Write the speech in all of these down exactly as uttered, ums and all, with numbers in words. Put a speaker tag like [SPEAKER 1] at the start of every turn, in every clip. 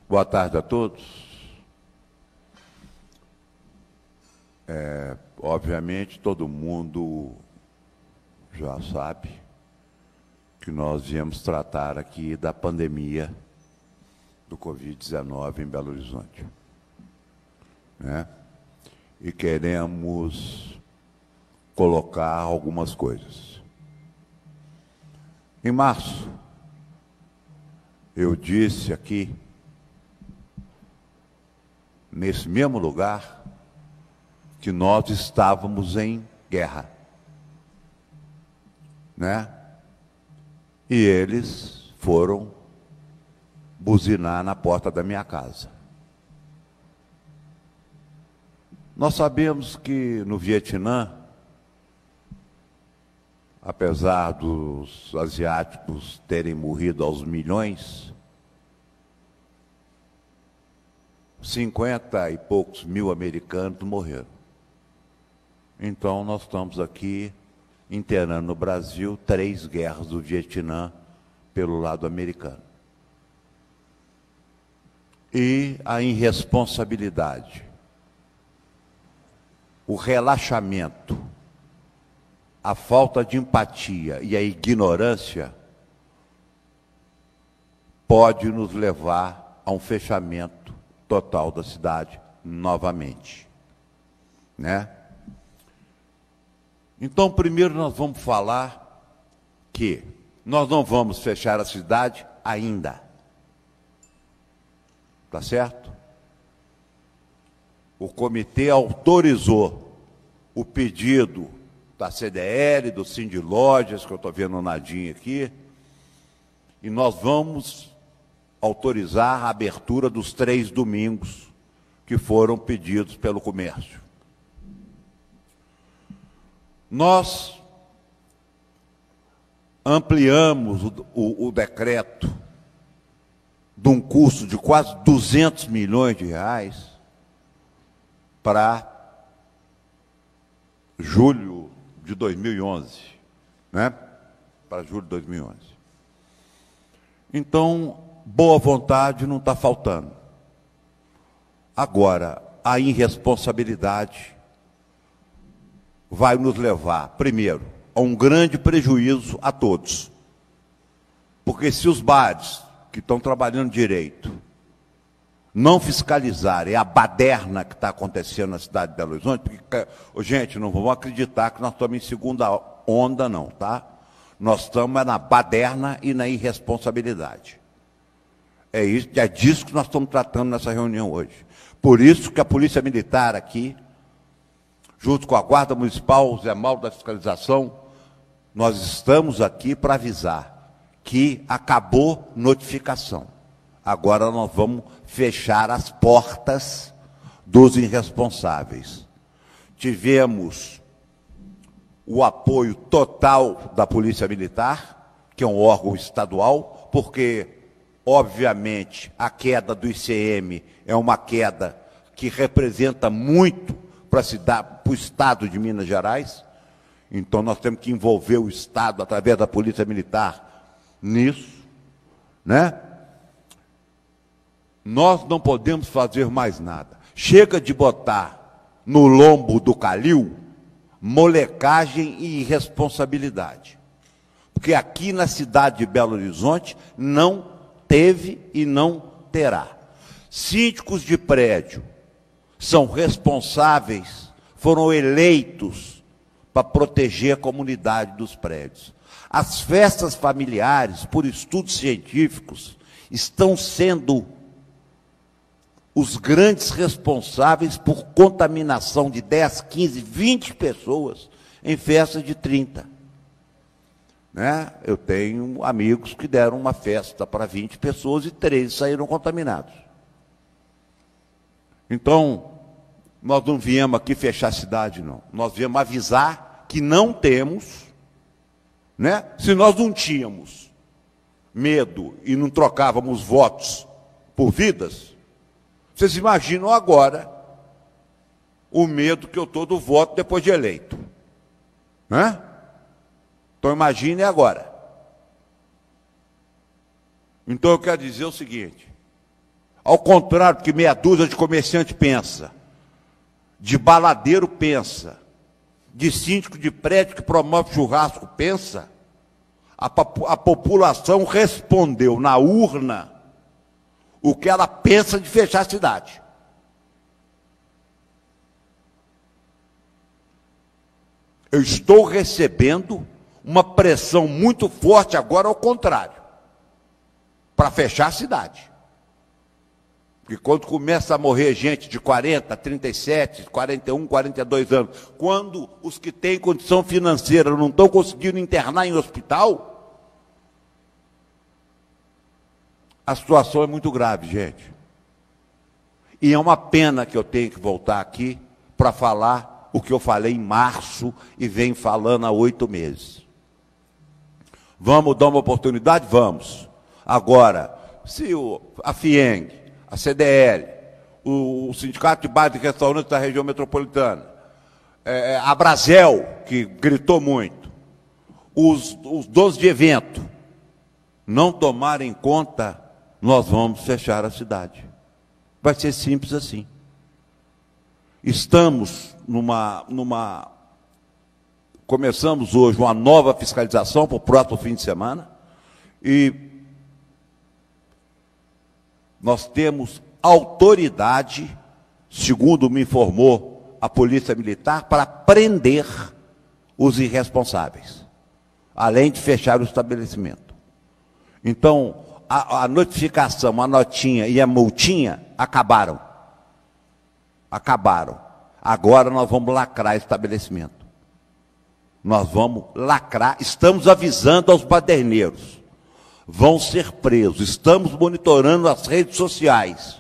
[SPEAKER 1] Boa tarde a todos. É, obviamente, todo mundo já sabe que nós viemos tratar aqui da pandemia do Covid dezenove em Belo Horizonte, né? E queremos colocar algumas coisas. Em março, eu disse aqui, nesse mesmo lugar, que nós estávamos em guerra, né? E eles foram buzinar na porta da minha casa. Nós sabemos que no Vietnã, apesar dos asiáticos terem morrido aos milhões, cinquenta e poucos mil americanos morreram. Então, nós estamos aqui internando no Brasil três guerras do Vietnã pelo lado americano. E a irresponsabilidade, o relaxamento, a falta de empatia e a ignorância pode nos levar a um fechamento total da cidade novamente, né? Então, primeiro nós vamos falar que nós não vamos fechar a cidade ainda. Tá certo? O comitê autorizou o pedido da C D L, do Cindy Lojas, que eu estou vendo o Nadinho aqui, e nós vamos autorizar a abertura dos três domingos que foram pedidos pelo comércio. Nós ampliamos o, o, o decreto de um custo de quase duzentos milhões de reais para julho de dois mil e onze, né? Para julho de dois mil e onze. Então, boa vontade não está faltando. Agora, a irresponsabilidade vai nos levar, primeiro, a um grande prejuízo a todos. Porque se os bares que estão trabalhando direito não fiscalizarem a baderna que está acontecendo na cidade de Belo Horizonte, porque, gente, não vamos acreditar que nós estamos em segunda onda, não, tá? Nós estamos na baderna e na irresponsabilidade. É, isso, é disso que nós estamos tratando nessa reunião hoje. Por isso que a Polícia Militar aqui, junto com a Guarda Municipal, o Zé Mauro da Fiscalização, nós estamos aqui para avisar que acabou notificação. Agora nós vamos fechar as portas dos irresponsáveis. Tivemos o apoio total da Polícia Militar, que é um órgão estadual, porque, obviamente, a queda do I C M é uma queda que representa muito para a cidade, para o Estado de Minas Gerais. Então, nós temos que envolver o Estado, através da Polícia Militar, nisso, né? Nós não podemos fazer mais nada. Chega de botar no lombo do Calil molecagem e irresponsabilidade. Porque aqui na cidade de Belo Horizonte não teve e não terá. Síndicos de prédio são responsáveis, foram eleitos para proteger a comunidade dos prédios. As festas familiares, por estudos científicos, estão sendo os grandes responsáveis por contaminação de dez, quinze, vinte pessoas em festas de trinta. Né? Eu tenho amigos que deram uma festa para vinte pessoas e três saíram contaminados. Então, nós não viemos aqui fechar a cidade, não. Nós viemos avisar que não temos, né? Se nós não tínhamos medo e não trocávamos votos por vidas, vocês imaginam agora o medo que eu estou do voto depois de eleito. Né? Então imagine agora. Então eu quero dizer o seguinte: Ao contrário do que meia dúzia de comerciante pensa, de baladeiro pensa, de síndico de prédio que promove churrasco pensa, a, a população respondeu na urna o que ela pensa de fechar a cidade. Eu estou recebendo uma pressão muito forte agora ao contrário, para fechar a cidade. Porque quando começa a morrer gente de quarenta, trinta e sete, quarenta e um, quarenta e dois anos, quando os que têm condição financeira não estão conseguindo internar em hospital, a situação é muito grave, gente. E é uma pena que eu tenho que voltar aqui para falar o que eu falei em março e venho falando há oito meses. Vamos dar uma oportunidade? Vamos. Agora, se o, a FIENG, a C D L, o, o Sindicato de Bares e Restaurantes da região metropolitana, é, a Brasel, que gritou muito, os, os donos de evento, não tomarem conta, nós vamos fechar a cidade. Vai ser simples assim. Estamos numa, numa... Começamos hoje uma nova fiscalização para o próximo fim de semana e nós temos autoridade, segundo me informou a Polícia Militar, para prender os irresponsáveis, além de fechar o estabelecimento. Então, a, a notificação, a notinha e a multinha acabaram. Acabaram. Agora nós vamos lacrar estabelecimento. Nós vamos lacrar, estamos avisando aos baderneiros. Vão ser presos, estamos monitorando as redes sociais.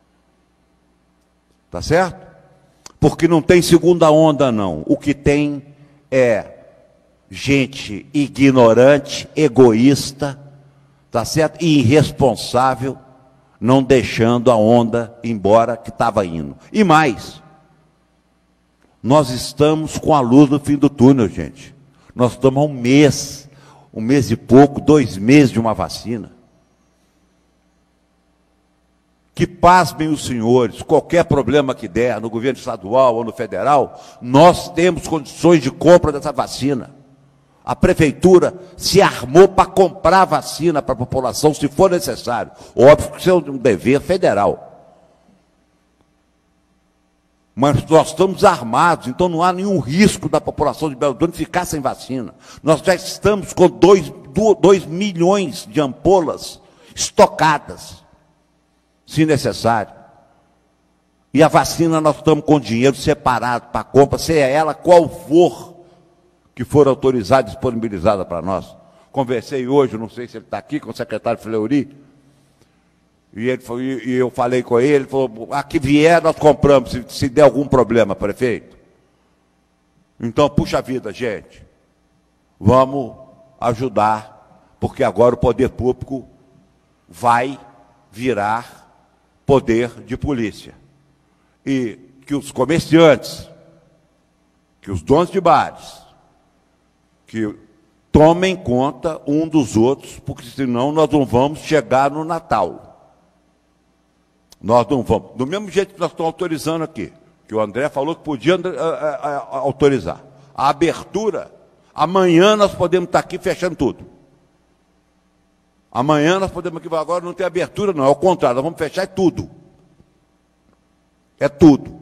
[SPEAKER 1] Tá certo? Porque não tem segunda onda, não. O que tem é gente ignorante, egoísta, tá certo? E irresponsável, não deixando a onda embora que estava indo. E mais, nós estamos com a luz no fim do túnel, gente. Nós estamos há um mês, um mês e pouco, dois meses de uma vacina. Que pasmem os senhores, qualquer problema que der, no governo estadual ou no federal, nós temos condições de compra dessa vacina. A prefeitura se armou para comprar vacina para a população, se for necessário. Óbvio que isso é um dever federal. Mas nós estamos armados, então não há nenhum risco da população de Belo Horizonte ficar sem vacina. Nós já estamos com dois milhões de ampolas estocadas, se necessário. E a vacina nós estamos com dinheiro separado para a compra, seja ela qual for que for autorizada e disponibilizada para nós. Conversei hoje, não sei se ele está aqui, com o secretário Fleury, e, ele foi, e eu falei com ele, ele falou, a que vier nós compramos, se, se der algum problema, prefeito. Então, puxa vida, gente, vamos ajudar, porque agora o poder público vai virar poder de polícia. E que os comerciantes, que os donos de bares, que tomem conta um dos outros, porque senão nós não vamos chegar no Natal. Nós não vamos. Do mesmo jeito que nós estamos autorizando aqui, que o André falou que podia uh, uh, uh, autorizar. A abertura, amanhã nós podemos estar aqui fechando tudo. Amanhã nós podemos aqui, agora não tem abertura não, é o contrário, nós vamos fechar é tudo. É tudo.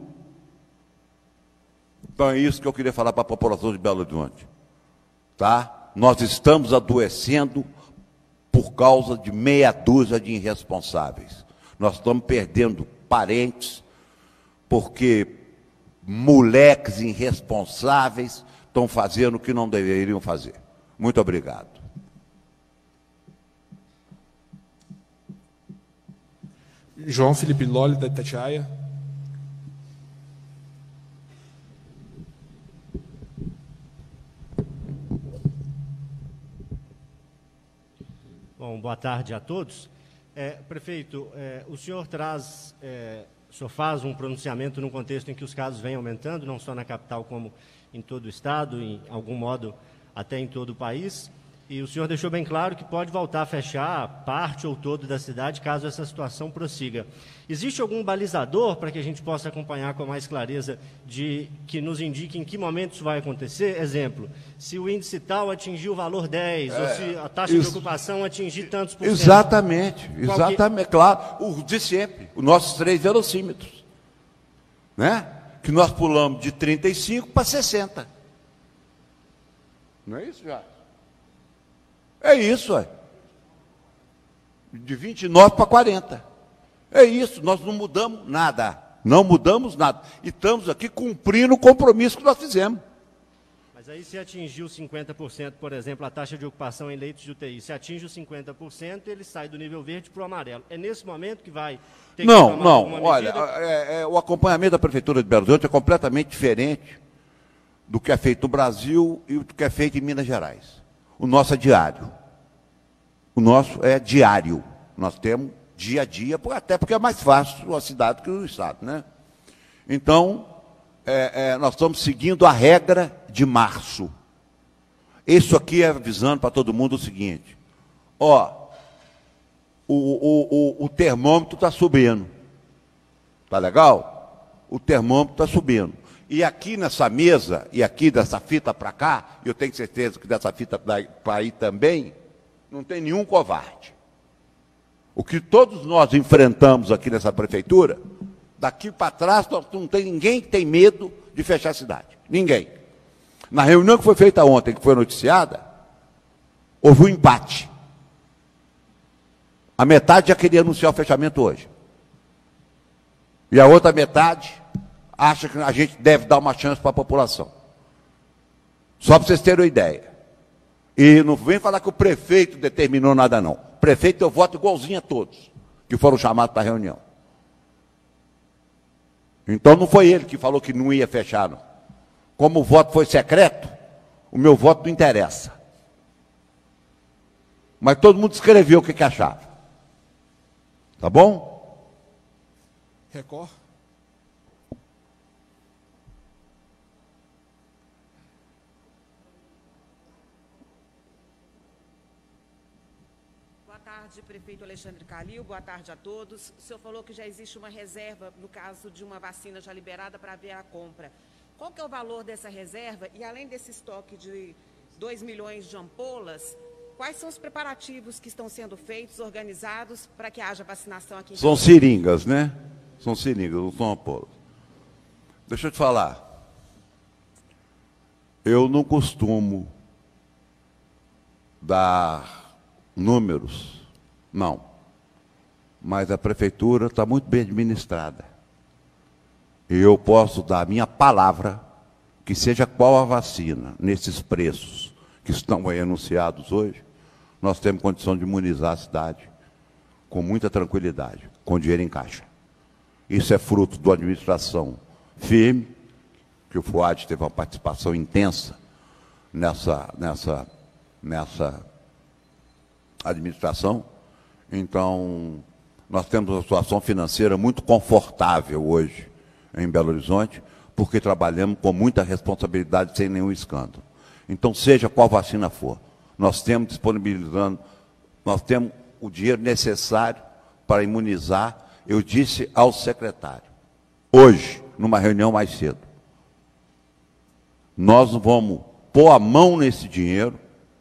[SPEAKER 1] Então é isso que eu queria falar para a população de Belo Horizonte. Tá? Nós estamos adoecendo por causa de meia dúzia de irresponsáveis. Nós estamos perdendo parentes porque moleques irresponsáveis estão fazendo o que não deveriam fazer. Muito obrigado.
[SPEAKER 2] João Felipe Lolli, da Itatiaia.
[SPEAKER 3] Bom, boa tarde a todos. É, prefeito, é, o senhor traz, é, o senhor faz um pronunciamento num contexto em que os casos vêm aumentando, não só na capital como em todo o estado, em algum modo até em todo o país, E o senhor deixou bem claro que pode voltar a fechar parte ou todo da cidade, caso essa situação prossiga. Existe algum balizador para que a gente possa acompanhar com mais clareza, de que nos indique em que momento isso vai acontecer? Exemplo, se o índice tal atingir o valor dez, é, ou se a taxa isso, de ocupação atingir tantos por cento.
[SPEAKER 1] Exatamente, exatamente, que... claro. O de sempre, os nossos três velocímetros, né? Que nós pulamos de trinta e cinco para sessenta. Não é isso, já? É isso, é. De vinte e nove para quarenta. É isso, nós não mudamos nada. Não mudamos nada. E estamos aqui cumprindo o compromisso que nós fizemos.
[SPEAKER 3] Mas aí se atingiu cinquenta por cento, por exemplo, a taxa de ocupação em leitos de U T I, se atinge os cinquenta por cento, ele sai do nível verde para o amarelo. É nesse momento que vai ter que
[SPEAKER 1] Não, não, olha, é, é, o acompanhamento da Prefeitura de Belo Horizonte é completamente diferente do que é feito no Brasil e do que é feito em Minas Gerais. O nosso é diário. O nosso é diário. Nós temos dia a dia, até porque é mais fácil a cidade que o Estado, né? Então, é, é, nós estamos seguindo a regra de março. Isso aqui é avisando para todo mundo o seguinte: ó, o, o, o, o termômetro está subindo. Tá legal? O termômetro está subindo. E aqui nessa mesa, e aqui dessa fita para cá, eu tenho certeza que dessa fita para aí também, não tem nenhum covarde. O que todos nós enfrentamos aqui nessa prefeitura, daqui para trás não tem ninguém que tem medo de fechar a cidade. Ninguém. Na reunião que foi feita ontem, que foi noticiada, houve um empate. A metade já queria anunciar o fechamento hoje. E a outra metade acha que a gente deve dar uma chance para a população. Só para vocês terem uma ideia. E não vem falar que o prefeito determinou nada, não. O prefeito eu voto igualzinho a todos que foram chamados para a reunião. Então não foi ele que falou que não ia fechar, não. Como o voto foi secreto, o meu voto não interessa. Mas todo mundo escreveu o que, que achava. Tá bom?
[SPEAKER 2] Record.
[SPEAKER 4] Boa tarde, prefeito Alexandre Calil. Boa tarde a todos. O senhor falou que já existe uma reserva no caso de uma vacina já liberada para haver a compra. Qual que é o valor dessa reserva? E além desse estoque de dois milhões de ampolas, quais são os preparativos que estão sendo feitos, organizados, para que haja vacinação aqui em
[SPEAKER 1] São seringas, né? São seringas, não são ampolas. Deixa eu te falar. Eu não costumo dar números, não. Mas a prefeitura está muito bem administrada. E eu posso dar a minha palavra, que seja qual a vacina, nesses preços que estão aí anunciados hoje, nós temos condição de imunizar a cidade com muita tranquilidade, com dinheiro em caixa. Isso é fruto de uma administração firme, que o FUAD teve uma participação intensa nessa, nessa, nessa administração. Então, nós temos uma situação financeira muito confortável hoje em Belo Horizonte, porque trabalhamos com muita responsabilidade, sem nenhum escândalo. Então, seja qual vacina for, nós temos disponibilizando, nós temos o dinheiro necessário para imunizar. Eu disse ao secretário, hoje, numa reunião mais cedo, nós vamos pôr a mão nesse dinheiro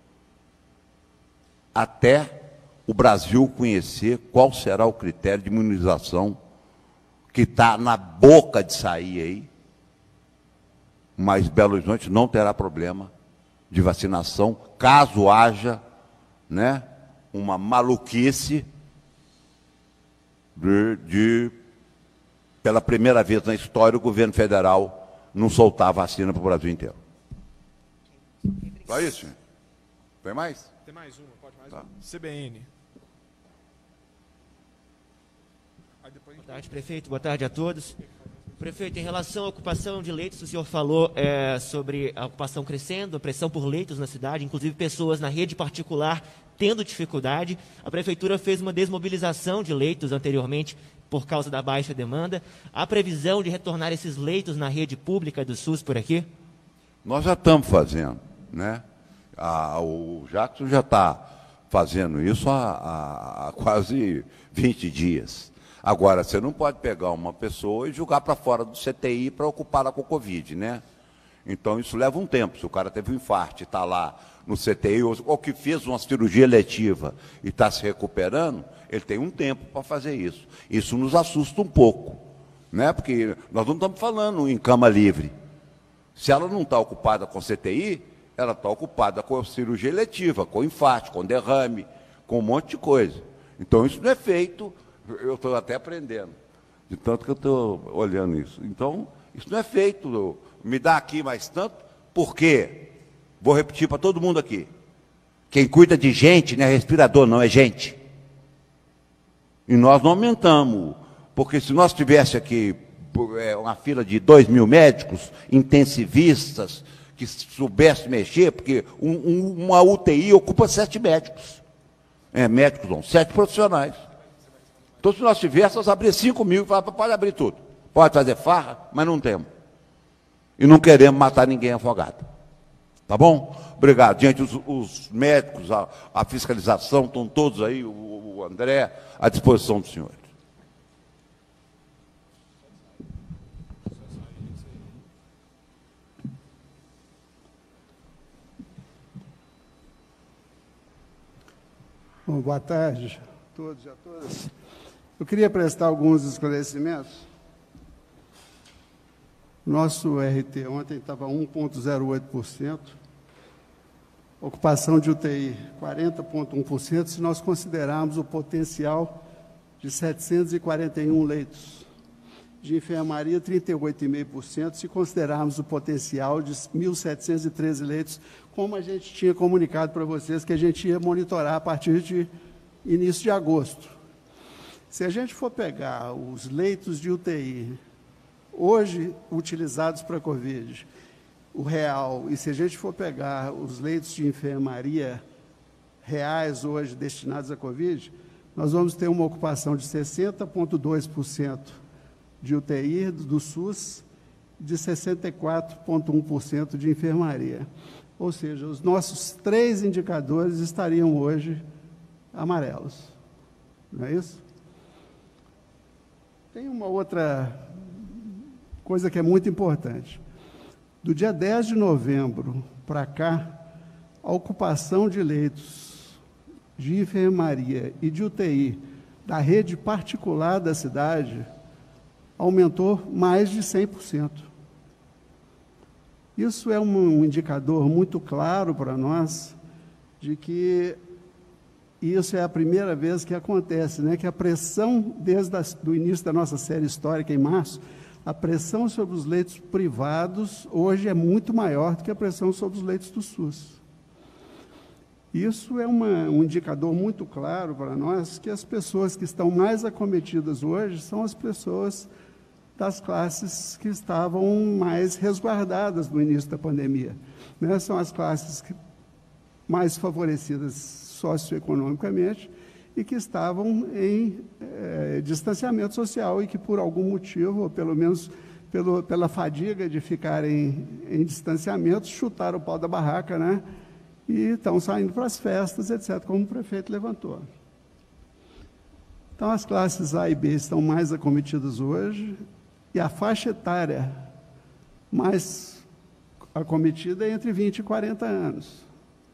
[SPEAKER 1] até o Brasil conhecer qual será o critério de imunização que está na boca de sair aí, mas Belo Horizonte não terá problema de vacinação, caso haja, né, uma maluquice de, de, pela primeira vez na história, o governo federal não soltar a vacina para o Brasil inteiro. Só isso, senhor? Tem mais?
[SPEAKER 2] Tem mais uma, pode mais
[SPEAKER 1] tá.
[SPEAKER 2] uma. C B N. Aí depois a gente...
[SPEAKER 5] Boa tarde, prefeito. Boa tarde a todos. Prefeito, em relação à ocupação de leitos, o senhor falou é, sobre a ocupação crescendo, a pressão por leitos na cidade, inclusive pessoas na rede particular tendo dificuldade. A prefeitura fez uma desmobilização de leitos anteriormente por causa da baixa demanda. Há previsão de retornar esses leitos na rede pública do SUS por aqui?
[SPEAKER 1] Nós já estamos fazendo, né? Ah, o Jackson já está fazendo isso há, há, há quase vinte dias. Agora, você não pode pegar uma pessoa e jogar para fora do C T I para ocupá-la com o Covid, né? Então, isso leva um tempo. Se o cara teve um infarto e está lá no C T I, ou, ou que fez uma cirurgia letiva e está se recuperando, ele tem um tempo para fazer isso. Isso nos assusta um pouco, né? Porque nós não estamos falando em cama livre. Se ela não está ocupada com C T I, ela está ocupada com cirurgia letiva, com infarto, com derrame, com um monte de coisa. Então, isso não é feito, eu estou até aprendendo, de tanto que eu estou olhando isso. Então, isso não é feito, me dá aqui mais tanto, por quê? Vou repetir para todo mundo aqui. Quem cuida de gente não é respirador, não é gente. E nós não aumentamos, porque se nós tivéssemos aqui uma fila de dois mil médicos, intensivistas, que soubesse mexer, porque um, um, uma U T I ocupa sete médicos. É, médicos não, sete profissionais. Então, se nós tivéssemos, abrir cinco mil e falar, pode abrir tudo. Pode fazer farra, mas não temos. E não queremos matar ninguém afogado. Tá bom? Obrigado. Gente, os, os médicos, a, a fiscalização, estão todos aí, o, o André, à disposição dos senhores.
[SPEAKER 6] Bom, boa tarde a todos e a todas. Eu queria prestar alguns esclarecimentos. Nosso R T ontem estava um vírgula zero oito por cento, ocupação de U T I quarenta vírgula um por cento, se nós considerarmos o potencial de setecentos e quarenta e um leitos. De enfermaria, trinta e oito vírgula cinco por cento, se considerarmos o potencial de mil setecentos e treze leitos, como a gente tinha comunicado para vocês que a gente ia monitorar a partir de início de agosto. Se a gente for pegar os leitos de U T I, hoje utilizados para a Covid, o real, e se a gente for pegar os leitos de enfermaria reais hoje destinados à Covid, nós vamos ter uma ocupação de sessenta vírgula dois por cento de U T I do SUS, de sessenta e quatro vírgula um por cento de enfermaria. Ou seja, os nossos três indicadores estariam hoje amarelos. Não é isso? Tem uma outra coisa que é muito importante. Do dia dez de novembro para cá, a ocupação de leitos de enfermaria e de U T I da rede particular da cidade aumentou mais de cem por cento. Isso é um indicador muito claro para nós de que isso é a primeira vez que acontece, né? Que a pressão, desde o início da nossa série histórica, em março, a pressão sobre os leitos privados hoje é muito maior do que a pressão sobre os leitos do SUS. Isso é uma, um indicador muito claro para nós que as pessoas que estão mais acometidas hoje são as pessoas das classes que estavam mais resguardadas no início da pandemia, né? São as classes que, mais favorecidas socioeconomicamente e que estavam em eh, distanciamento social e que, por algum motivo, ou pelo menos pelo, pela fadiga de ficarem em distanciamento, chutaram o pau da barraca, né? E estão saindo para as festas, etcétera, como o prefeito levantou. Então, as classes A e B estão mais acometidas hoje, e a faixa etária mais acometida é entre vinte e quarenta anos.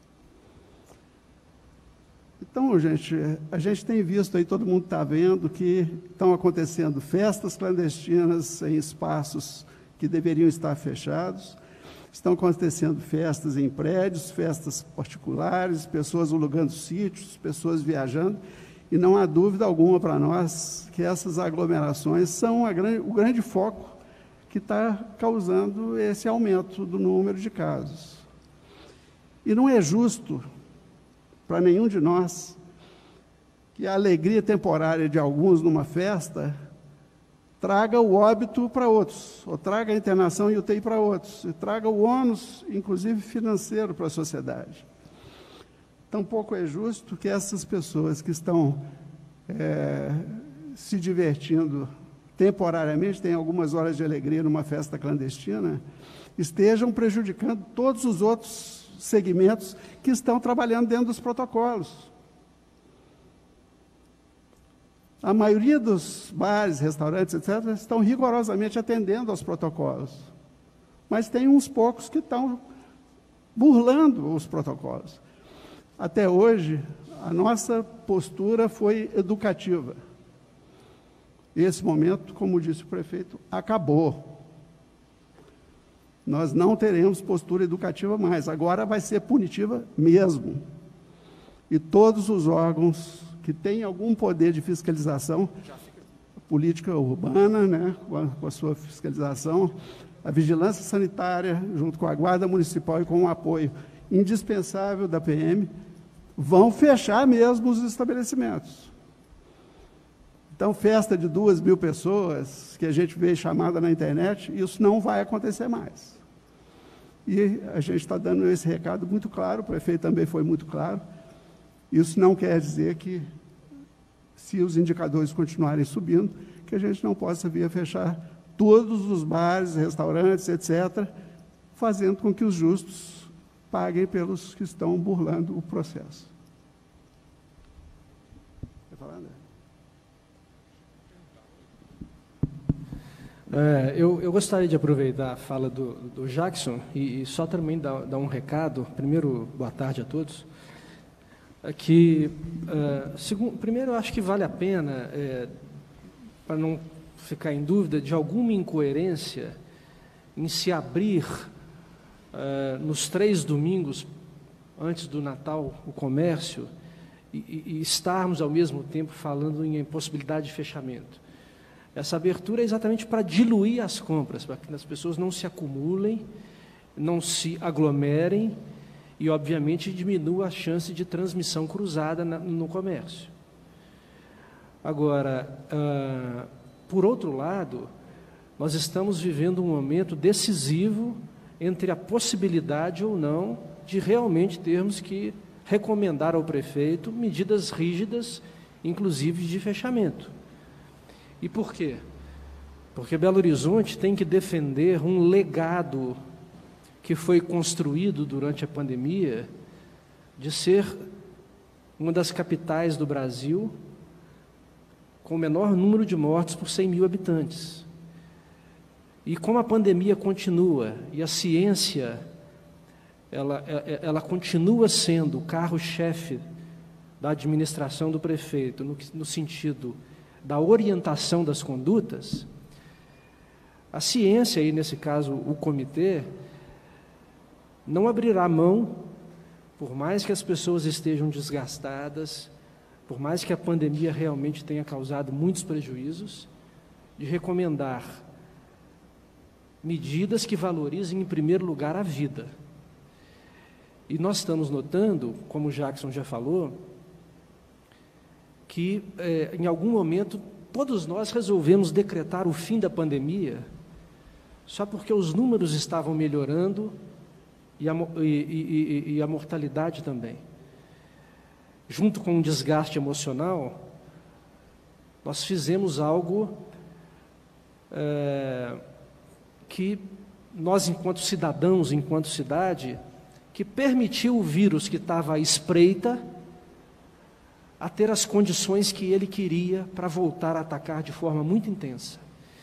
[SPEAKER 6] Então, gente, a gente tem visto aí, todo mundo está vendo, que estão acontecendo festas clandestinas em espaços que deveriam estar fechados, estão acontecendo festas em prédios, festas particulares, pessoas alugando sítios, pessoas viajando, e não há dúvida alguma para nós que essas aglomerações são a grande, o grande foco que está causando esse aumento do número de casos. E não é justo para nenhum de nós que a alegria temporária de alguns numa festa traga o óbito para outros, ou traga a internação e U T I para outros, e traga o ônus, inclusive financeiro, para a sociedade. Tampouco é justo que essas pessoas que estão é, se divertindo temporariamente, têm algumas horas de alegria numa festa clandestina, estejam prejudicando todos os outros segmentos que estão trabalhando dentro dos protocolos. A maioria dos bares, restaurantes, etcétera, estão rigorosamente atendendo aos protocolos. Mas tem uns poucos que estão burlando os protocolos. Até hoje, a nossa postura foi educativa. Esse momento, como disse o prefeito, acabou. Nós não teremos postura educativa mais. Agora vai ser punitiva mesmo. E todos os órgãos que têm algum poder de fiscalização, a política urbana, né, com a, com a sua fiscalização, a vigilância sanitária, junto com a Guarda Municipal e com o apoio indispensável da P M, vão fechar mesmo os estabelecimentos. Então, festa de duas mil pessoas, que a gente vê chamada na internet, isso não vai acontecer mais. E a gente está dando esse recado muito claro, o prefeito também foi muito claro. Isso não quer dizer que, se os indicadores continuarem subindo, que a gente não possa vir a fechar todos os bares, restaurantes, etcétera, fazendo com que os justos paguem pelos que estão burlando o processo. Quer falar, André?
[SPEAKER 7] É, eu, eu gostaria de aproveitar a fala do, do Jackson e, e só também dar, dar um recado. Primeiro, boa tarde a todos. É que, é, segundo, primeiro, eu acho que vale a pena, é, para não ficar em dúvida, de alguma incoerência em se abrir, é, nos três domingos antes do Natal, o comércio, e, e, e estarmos, ao mesmo tempo, falando em impossibilidade de fechamento. Essa abertura é exatamente para diluir as compras, para que as pessoas não se acumulem, não se aglomerem e, obviamente, diminua a chance de transmissão cruzada na, no comércio. Agora, ah, por outro lado, nós estamos vivendo um momento decisivo entre a possibilidade ou não de realmente termos que recomendar ao prefeito medidas rígidas, inclusive de fechamento. E por quê? Porque Belo Horizonte tem que defender um legado que foi construído durante a pandemia de ser uma das capitais do Brasil com o menor número de mortes por cem mil habitantes. E como a pandemia continua e a ciência ela, ela continua sendo o carro-chefe da administração do prefeito, no, no sentido da orientação das condutas, a ciência, e nesse caso o comitê, não abrirá mão, por mais que as pessoas estejam desgastadas, por mais que a pandemia realmente tenha causado muitos prejuízos, de recomendar medidas que valorizem, em primeiro lugar, a vida. E nós estamos notando, como o Jackson já falou, que, eh, em algum momento, todos nós resolvemos decretar o fim da pandemia só porque os números estavam melhorando e a, e, e, e a mortalidade também. Junto com um desgaste emocional, nós fizemos algo é, que nós, enquanto cidadãos, enquanto cidade, que permitiu o vírus que estava à espreita a ter as condições que ele queria para voltar a atacar de forma muito intensa.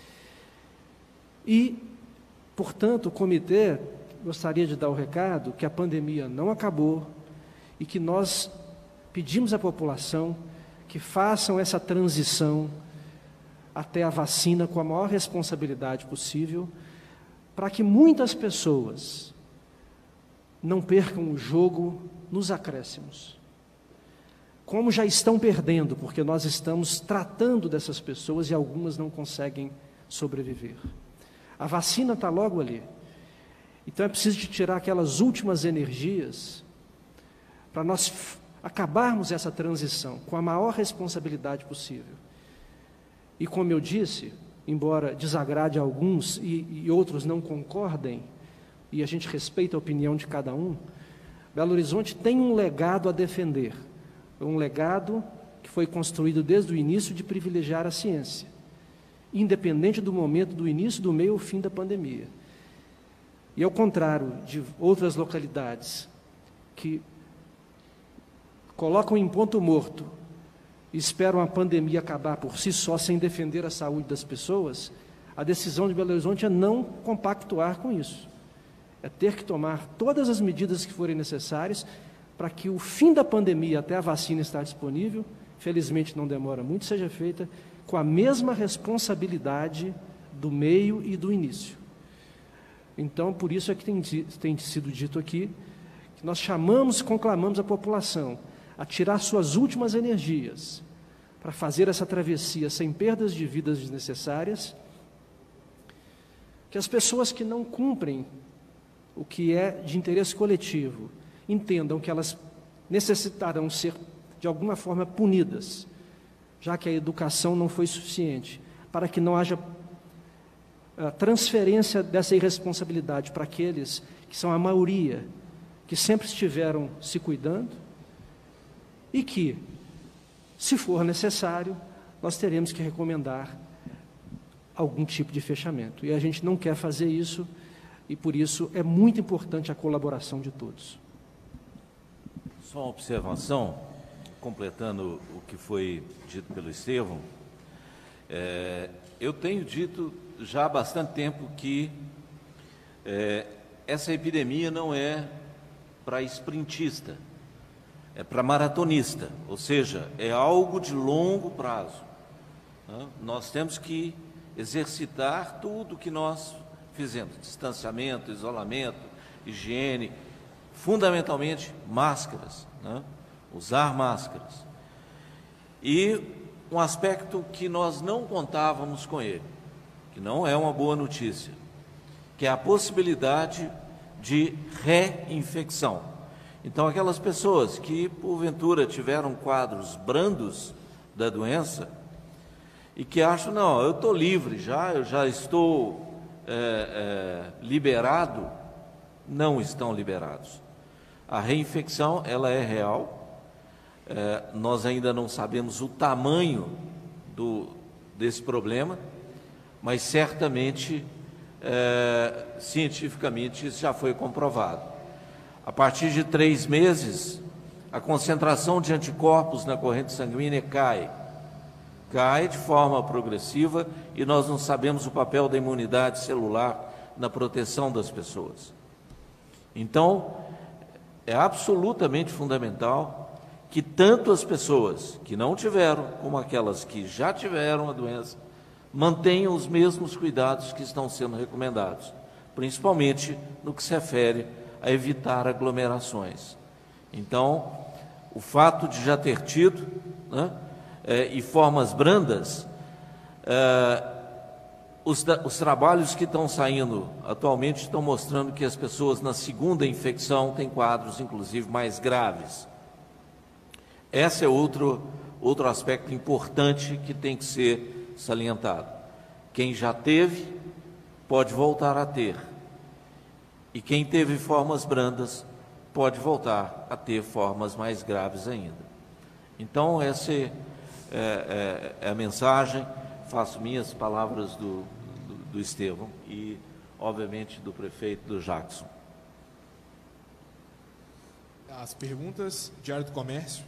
[SPEAKER 7] E, portanto, o comitê gostaria de dar o recado que a pandemia não acabou e que nós pedimos à população que façam essa transição até a vacina com a maior responsabilidade possível, para que muitas pessoas não percam o jogo nos acréscimos. Como já estão perdendo, porque nós estamos tratando dessas pessoas e algumas não conseguem sobreviver. A vacina está logo ali. Então é preciso de tirar aquelas últimas energias para nós acabarmos essa transição com a maior responsabilidade possível. E como eu disse, embora desagrade a alguns e, e outros não concordem, e a gente respeita a opinião de cada um, Belo Horizonte tem um legado a defender. Um legado que foi construído desde o início de privilegiar a ciência, independente do momento, do início, do meio ou fim da pandemia. E ao contrário de outras localidades que colocam em ponto morto e esperam a pandemia acabar por si só, sem defender a saúde das pessoas, a decisão de Belo Horizonte é não compactuar com isso. É ter que tomar todas as medidas que forem necessárias para que o fim da pandemia, até a vacina estar disponível, felizmente não demora muito, seja feita com a mesma responsabilidade do meio e do início. Então, por isso é que tem, tem sido dito aqui, que nós chamamos, conclamamos a população a tirar suas últimas energias para fazer essa travessia sem perdas de vidas desnecessárias, que as pessoas que não cumprem o que é de interesse coletivo entendam que elas necessitarão ser, de alguma forma, punidas, já que a educação não foi suficiente, para que não haja a transferência dessa irresponsabilidade para aqueles que são a maioria, que sempre estiveram se cuidando, e que, se for necessário, nós teremos que recomendar algum tipo de fechamento. E a gente não quer fazer isso, e por isso é muito importante a colaboração de todos.
[SPEAKER 8] Só uma observação, completando o que foi dito pelo Estevão. É, eu tenho dito já há bastante tempo que é, essa epidemia não é para sprintista, é para maratonista, ou seja, é algo de longo prazo. Né? Nós temos que exercitar tudo que nós fizemos, distanciamento, isolamento, higiene, fundamentalmente máscaras, né? Usar máscaras. E um aspecto que nós não contávamos com ele, que não é uma boa notícia, que é a possibilidade de reinfecção. Então, aquelas pessoas que, porventura, tiveram quadros brandos da doença e que acham, não, eu estou livre já, eu já estou é, é, liberado, não estão liberados. A reinfecção, ela é real, é, nós ainda não sabemos o tamanho do, desse problema, mas certamente, é, cientificamente, isso já foi comprovado. A partir de três meses, a concentração de anticorpos na corrente sanguínea cai. Cai de forma progressiva e nós não sabemos o papel da imunidade celular na proteção das pessoas. Então, é absolutamente fundamental que tanto as pessoas que não tiveram, como aquelas que já tiveram a doença, mantenham os mesmos cuidados que estão sendo recomendados, principalmente no que se refere a evitar aglomerações. Então, o fato de já ter tido, né, é, e formas brandas, é, os, os trabalhos que estão saindo atualmente estão mostrando que as pessoas na segunda infecção têm quadros, inclusive, mais graves. Esse é outro, outro aspecto importante que tem que ser salientado. Quem já teve, pode voltar a ter. E quem teve formas brandas, pode voltar a ter formas mais graves ainda. Então, essa é, é, é a mensagem. Faço minhas palavras do, do, do Estevão e, obviamente, do prefeito do Jackson.
[SPEAKER 2] As perguntas, Diário do Comércio.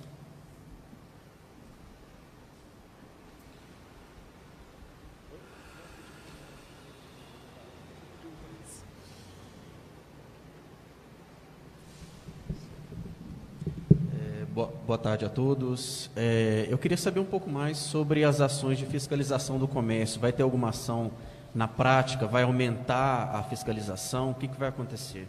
[SPEAKER 9] Boa tarde a todos. É, eu queria saber um pouco mais sobre as ações de fiscalização do comércio. Vai ter alguma ação na prática? Vai aumentar a fiscalização? O que, que vai acontecer?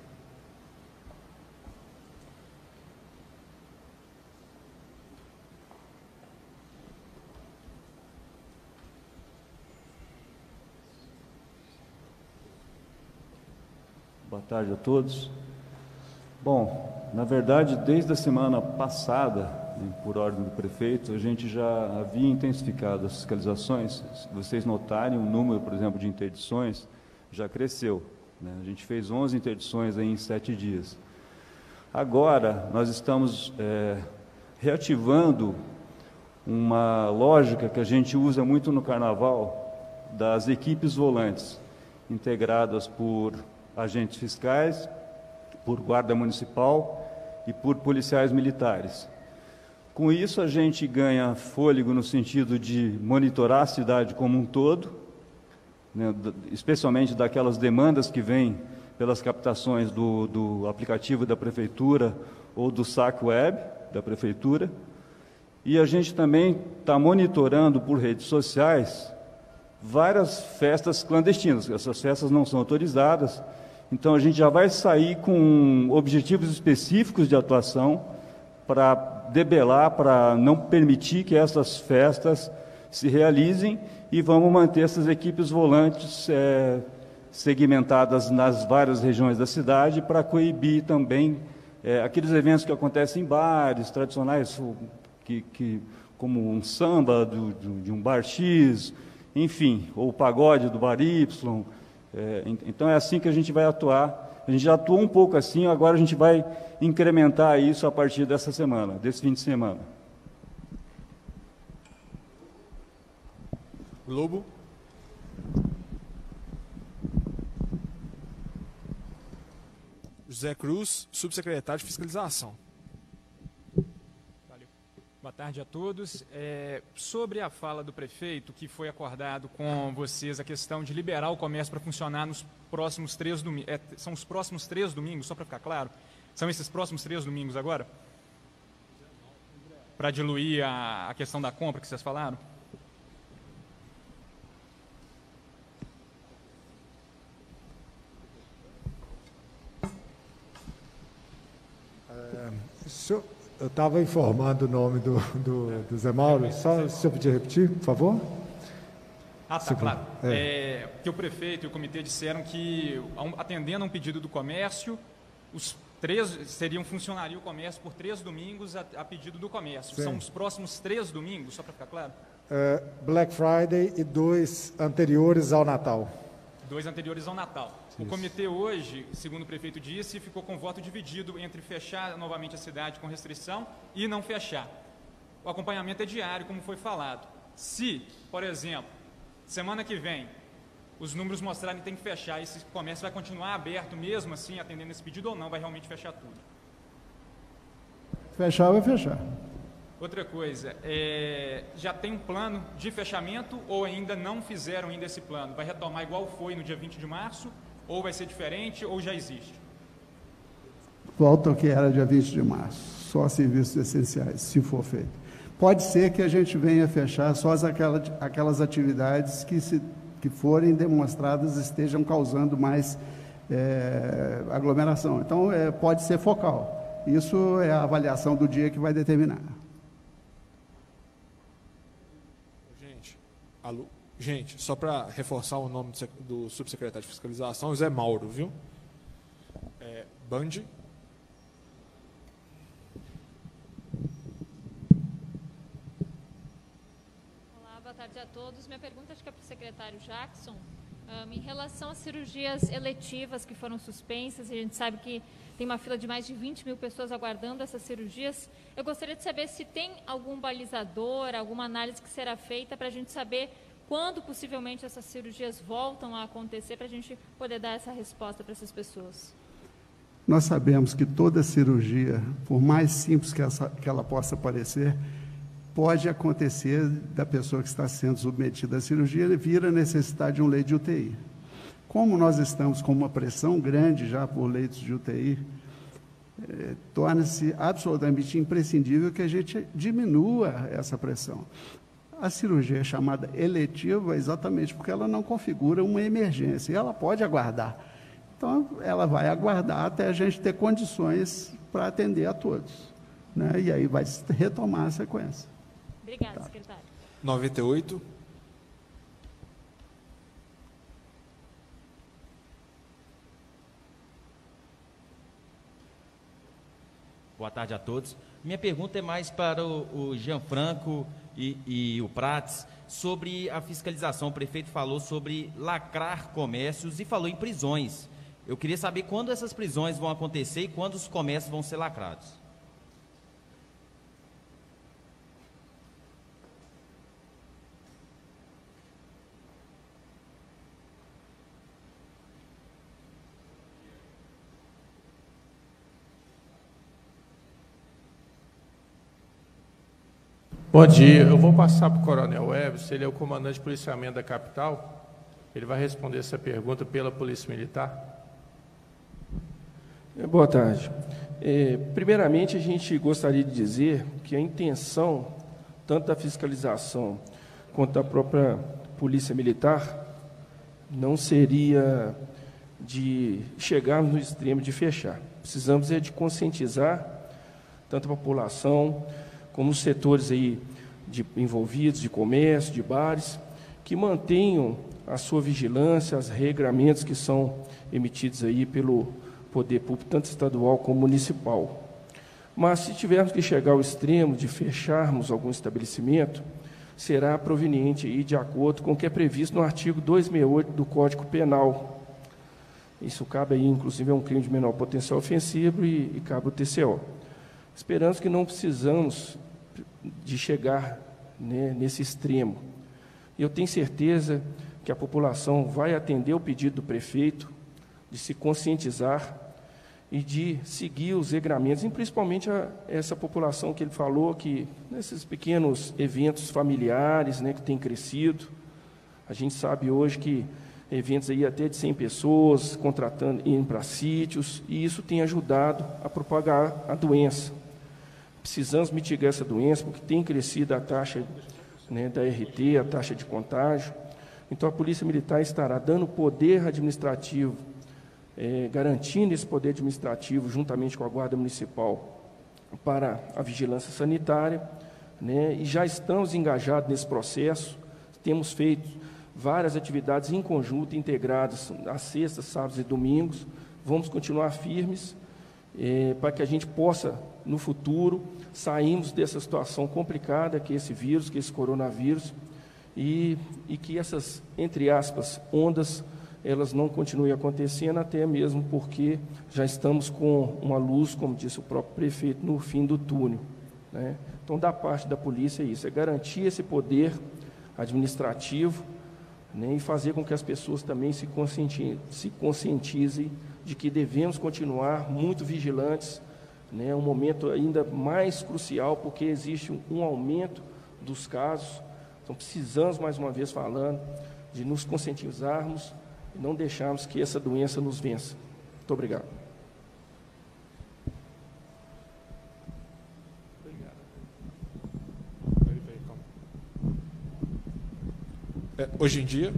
[SPEAKER 10] Boa tarde a todos. Bom, na verdade, desde a semana passada, por ordem do prefeito, a gente já havia intensificado as fiscalizações. Se vocês notarem, o número, por exemplo, de interdições já cresceu, né? A gente fez onze interdições aí em sete dias. Agora, nós estamos é, reativando uma lógica que a gente usa muito no Carnaval, das equipes volantes, integradas por agentes fiscais, por guarda municipal e por policiais militares. Com isso, a gente ganha fôlego no sentido de monitorar a cidade como um todo, né, especialmente daquelas demandas que vêm pelas captações do, do aplicativo da Prefeitura ou do S A C Web da Prefeitura. E a gente também está monitorando por redes sociais várias festas clandestinas. Essas festas não são autorizadas, então a gente já vai sair com objetivos específicos de atuação para debelar, para não permitir que essas festas se realizem, e vamos manter essas equipes volantes é, segmentadas nas várias regiões da cidade para coibir também é, aqueles eventos que acontecem em bares tradicionais, que, que, como um samba do, do, de um bar X, enfim, ou o pagode do bar Y. É, então é assim que a gente vai atuar. A gente já atuou um pouco assim, agora a gente vai incrementar isso a partir dessa semana, desse fim de semana.
[SPEAKER 2] Globo. José Cruz, subsecretário de Fiscalização.
[SPEAKER 11] Valeu. Boa tarde a todos. É, sobre a fala do prefeito, que foi acordado com vocês a questão de liberar o comércio para funcionar nos próximos três domingos. É, são os próximos três domingos, só para ficar claro? São esses próximos três domingos agora? Para diluir a, a questão da compra que vocês falaram?
[SPEAKER 12] Eu estava informando o nome do, do, do Zé Mauro, só se eu podia repetir, por favor?
[SPEAKER 11] Ah, tá,
[SPEAKER 12] Se,
[SPEAKER 11] claro.
[SPEAKER 12] é.
[SPEAKER 11] É, que o prefeito e o comitê disseram que, atendendo a um pedido do comércio, os três seriam, funcionaria o comércio por três domingos a, a pedido do comércio.
[SPEAKER 12] Sim.
[SPEAKER 11] São os próximos três domingos, só para ficar claro?
[SPEAKER 12] É, Black Friday e dois anteriores ao Natal.
[SPEAKER 11] Dois anteriores ao Natal.
[SPEAKER 12] Isso.
[SPEAKER 11] O comitê hoje, segundo o prefeito disse, ficou com voto dividido entre fechar novamente a cidade com restrição e não fechar. O acompanhamento é diário, como foi falado. Se, por exemplo, semana que vem, os números mostrarem que tem que fechar, esse comércio vai continuar aberto mesmo assim, atendendo esse pedido, ou não, vai realmente fechar tudo?
[SPEAKER 6] Fechar, vai fechar.
[SPEAKER 11] Outra coisa, é, já tem um plano de fechamento ou ainda não fizeram ainda esse plano? Vai retomar igual foi no dia vinte de março, ou vai ser diferente, ou já existe?
[SPEAKER 6] Volta ao que era dia vinte de março, só serviços essenciais, se for feito. Pode ser que a gente venha fechar só as, aquelas, aquelas atividades que, se, que forem demonstradas estejam causando mais é, aglomeração. Então, é, pode ser focal. Isso é a avaliação do dia que vai determinar.
[SPEAKER 2] Gente, alô? Gente, só para reforçar o nome do subsecretário de Fiscalização, Zé Mauro, viu? É, Band.
[SPEAKER 13] Olá, boa tarde a todos. Minha pergunta acho que é para o secretário Jackson. Um, em relação às cirurgias eletivas que foram suspensas, a gente sabe que tem uma fila de mais de vinte mil pessoas aguardando essas cirurgias. Eu gostaria de saber se tem algum balizador, alguma análise que será feita para a gente saber quando possivelmente essas cirurgias voltam a acontecer, para a gente poder dar essa resposta para essas pessoas.
[SPEAKER 6] Nós sabemos que toda cirurgia, por mais simples que, essa, que ela possa parecer, pode acontecer da pessoa que está sendo submetida à cirurgia vir a necessidade de um leito de U T I. Como nós estamos com uma pressão grande já por leitos de U T I, eh, torna-se absolutamente imprescindível que a gente diminua essa pressão. A cirurgia é chamada eletiva exatamente porque ela não configura uma emergência, e ela pode aguardar. Então, ela vai aguardar até a gente ter condições para atender a todos, né? E aí vai retomar a sequência.
[SPEAKER 13] Obrigada,
[SPEAKER 6] Tá.
[SPEAKER 13] secretário.
[SPEAKER 2] noventa e oito.
[SPEAKER 14] Boa tarde a todos. Minha pergunta é mais para o, o Gianfranco e, e o Prats sobre a fiscalização. O prefeito falou sobre lacrar comércios e falou em prisões. Eu queria saber quando essas prisões vão acontecer e quando os comércios vão ser lacrados.
[SPEAKER 15] Bom dia, eu vou passar para o Coronel Webster, ele é o comandante de policiamento da capital, ele vai responder essa pergunta pela Polícia Militar.
[SPEAKER 16] Boa tarde. É, primeiramente, a gente gostaria de dizer que a intenção, tanto da fiscalização quanto da própria Polícia Militar, não seria de chegarmos no extremo de fechar. Precisamos é de conscientizar tanto a população como os setores aí de, envolvidos, de comércio, de bares, que mantenham a sua vigilância, os regramentos que são emitidos aí pelo poder público, tanto estadual como municipal. Mas, se tivermos que chegar ao extremo de fecharmos algum estabelecimento, será proveniente aí de acordo com o que é previsto no artigo duzentos e sessenta e oito do Código Penal. Isso cabe aí, inclusive, a um crime de menor potencial ofensivo e, e cabe ao T C O. Esperamos que não precisamos de chegar, né, nesse extremo. Eu tenho certeza que a população vai atender o pedido do prefeito de se conscientizar e de seguir os regramentos, e principalmente a, essa população que ele falou, que nesses pequenos eventos familiares, né, que tem crescido, a gente sabe hoje que eventos aí até de cem pessoas, contratando, indo para sítios, e isso tem ajudado a propagar a doença. Precisamos mitigar essa doença, porque tem crescido a taxa, né, da R T, a taxa de contágio. Então, a Polícia Militar estará dando poder administrativo, é, garantindo esse poder administrativo, juntamente com a Guarda Municipal, para a vigilância sanitária, né, e já estamos engajados nesse processo, temos feito várias atividades em conjunto, integradas, às sextas, sábados e domingos, vamos continuar firmes, é, para que a gente possa, no futuro, sairmos dessa situação complicada que é esse vírus, que é esse coronavírus, e, e que essas, entre aspas, ondas, elas não continuem acontecendo, até mesmo porque já estamos com uma luz, como disse o próprio prefeito, no fim do túnel, né? Então, da parte da polícia é isso, é garantir esse poder administrativo, né, e fazer com que as pessoas também se conscientizem, se conscientizem de que devemos continuar muito vigilantes, né, é um momento ainda mais crucial, porque existe um, um aumento dos casos. Então, precisamos, mais uma vez falando, de nos conscientizarmos e não deixarmos que essa doença nos vença. Muito obrigado.
[SPEAKER 2] É, hoje em dia,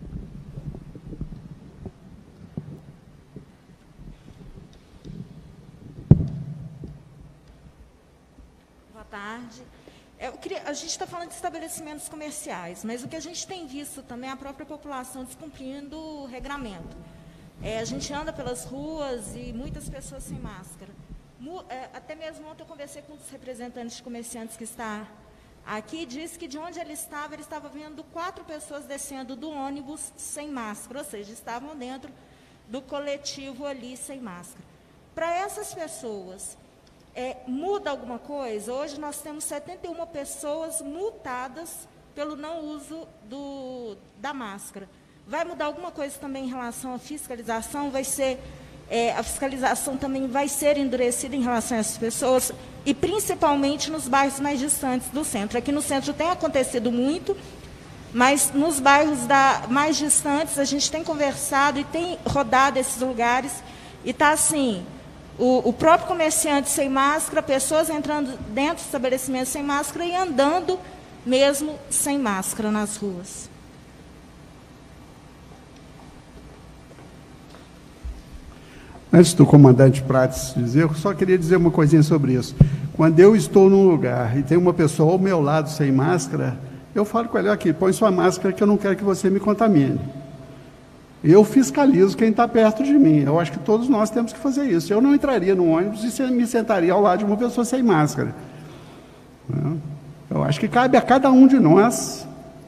[SPEAKER 17] boa tarde. Eu queria, a gente está falando de estabelecimentos comerciais, mas o que a gente tem visto também é a própria população descumprindo o regramento. É, a gente anda pelas ruas e muitas pessoas sem máscara. Mu, é, até mesmo ontem eu conversei com um dos representantes de comerciantes que está aqui, disse que de onde ele estava, ele estava vendo quatro pessoas descendo do ônibus sem máscara, ou seja, estavam dentro do coletivo ali sem máscara. Para essas pessoas, é, muda alguma coisa? Hoje nós temos setenta e uma pessoas multadas pelo não uso do, da máscara. Vai mudar alguma coisa também em relação à fiscalização? Vai ser, é, a fiscalização também vai ser endurecida em relação a essas pessoas? E principalmente nos bairros mais distantes do centro. Aqui no centro tem acontecido muito, mas nos bairros da, mais distantes a gente tem conversado e tem rodado esses lugares e está assim, o, o próprio comerciante sem máscara, pessoas entrando dentro do estabelecimento sem máscara e andando mesmo sem máscara nas ruas.
[SPEAKER 6] Antes do comandante Prates dizer, eu só queria dizer uma coisinha sobre isso. Quando eu estou num lugar e tem uma pessoa ao meu lado sem máscara, eu falo com ele, aqui, põe sua máscara que eu não quero que você me contamine. Eu fiscalizo quem está perto de mim. Eu acho que todos nós temos que fazer isso. Eu não entraria no ônibus e me sentaria ao lado de uma pessoa sem máscara. Eu acho que cabe a cada um de nós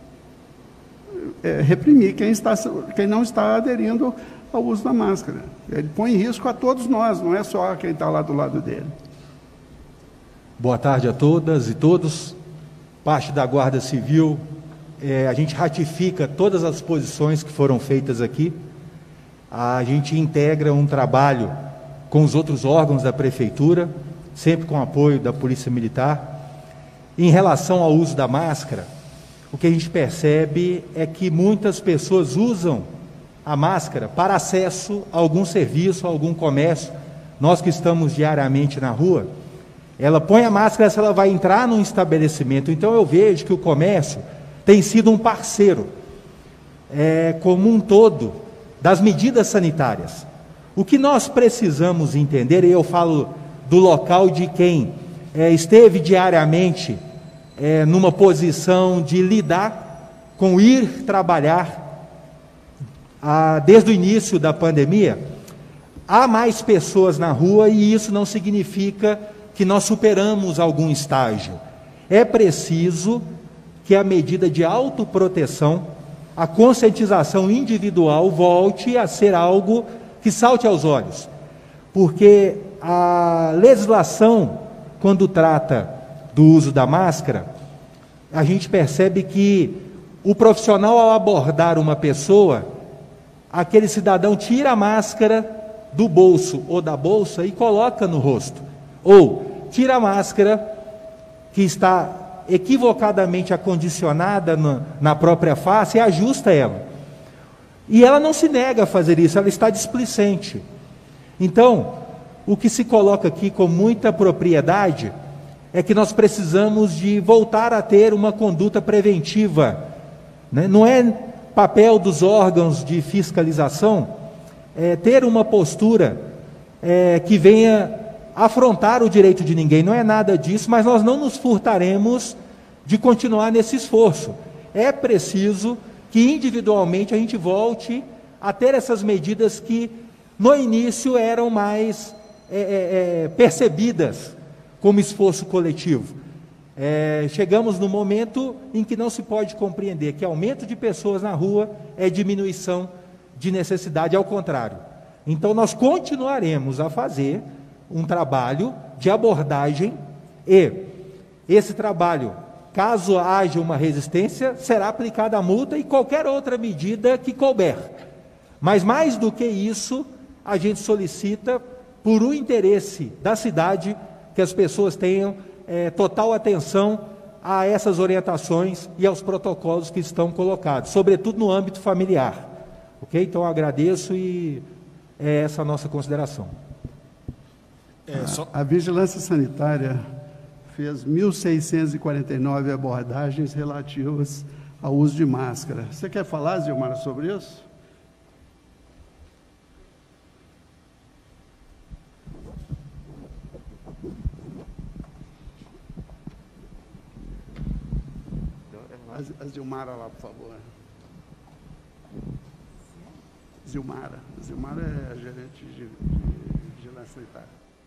[SPEAKER 6] é, reprimir quem, está, quem não está aderindo ao uso da máscara. Ele põe em risco a todos nós, não é só quem está lá do lado dele.
[SPEAKER 18] Boa tarde a todas e todos. Parte da Guarda Civil, é, a gente ratifica todas as posições que foram feitas aqui. A gente integra um trabalho com os outros órgãos da Prefeitura, sempre com apoio da Polícia Militar. em relação ao uso da máscara, o que a gente percebe é que muitas pessoas usam a máscara para acesso a algum serviço, a algum comércio. Nós que estamos diariamente na rua, ela põe a máscara se ela vai entrar num estabelecimento. Então eu vejo que o comércio tem sido um parceiro, é, como um todo, das medidas sanitárias. O que nós precisamos entender, e eu falo do local de quem é, esteve diariamente é, numa posição de lidar com ir trabalhar a, desde o início da pandemia, há mais pessoas na rua e isso não significa que nós superamos algum estágio. É preciso que a medida de autoproteção, a conscientização individual volte a ser algo que salte aos olhos, porque a legislação, quando trata do uso da máscara, a gente percebe que o profissional, ao abordar uma pessoa, aquele cidadão tira a máscara do bolso ou da bolsa e coloca no rosto, ou tira a máscara que está equivocadamente acondicionada na, na própria face e ajusta ela. E ela não se nega a fazer isso, ela está displicente. Então, o que se coloca aqui com muita propriedade é que nós precisamos de voltar a ter uma conduta preventiva, né? Não é papel dos órgãos de fiscalização é, ter uma postura é, que venha afrontar o direito de ninguém, não é nada disso, mas nós não nos furtaremos de continuar nesse esforço. É preciso que individualmente a gente volte a ter essas medidas que no início eram mais é, é, percebidas como esforço coletivo. É, chegamos no momento em que não se pode compreender que aumento de pessoas na rua é diminuição de necessidade, ao contrário. Então nós continuaremos a fazer um trabalho de abordagem e esse trabalho, caso haja uma resistência, será aplicada a multa e qualquer outra medida que couber. Mas mais do que isso, a gente solicita, por um interesse da cidade, que as pessoas tenham é, total atenção a essas orientações e aos protocolos que estão colocados, sobretudo no âmbito familiar. Ok? Então eu agradeço e é essa a nossa consideração.
[SPEAKER 6] É, só... a, a Vigilância Sanitária fez mil seiscentas e quarenta e nove abordagens relativas ao uso de máscara. Você quer falar, Zilmara, sobre isso? A Zilmara lá, por favor. Zilmara. Zilmara é a gerente de, de vigilância sanitária.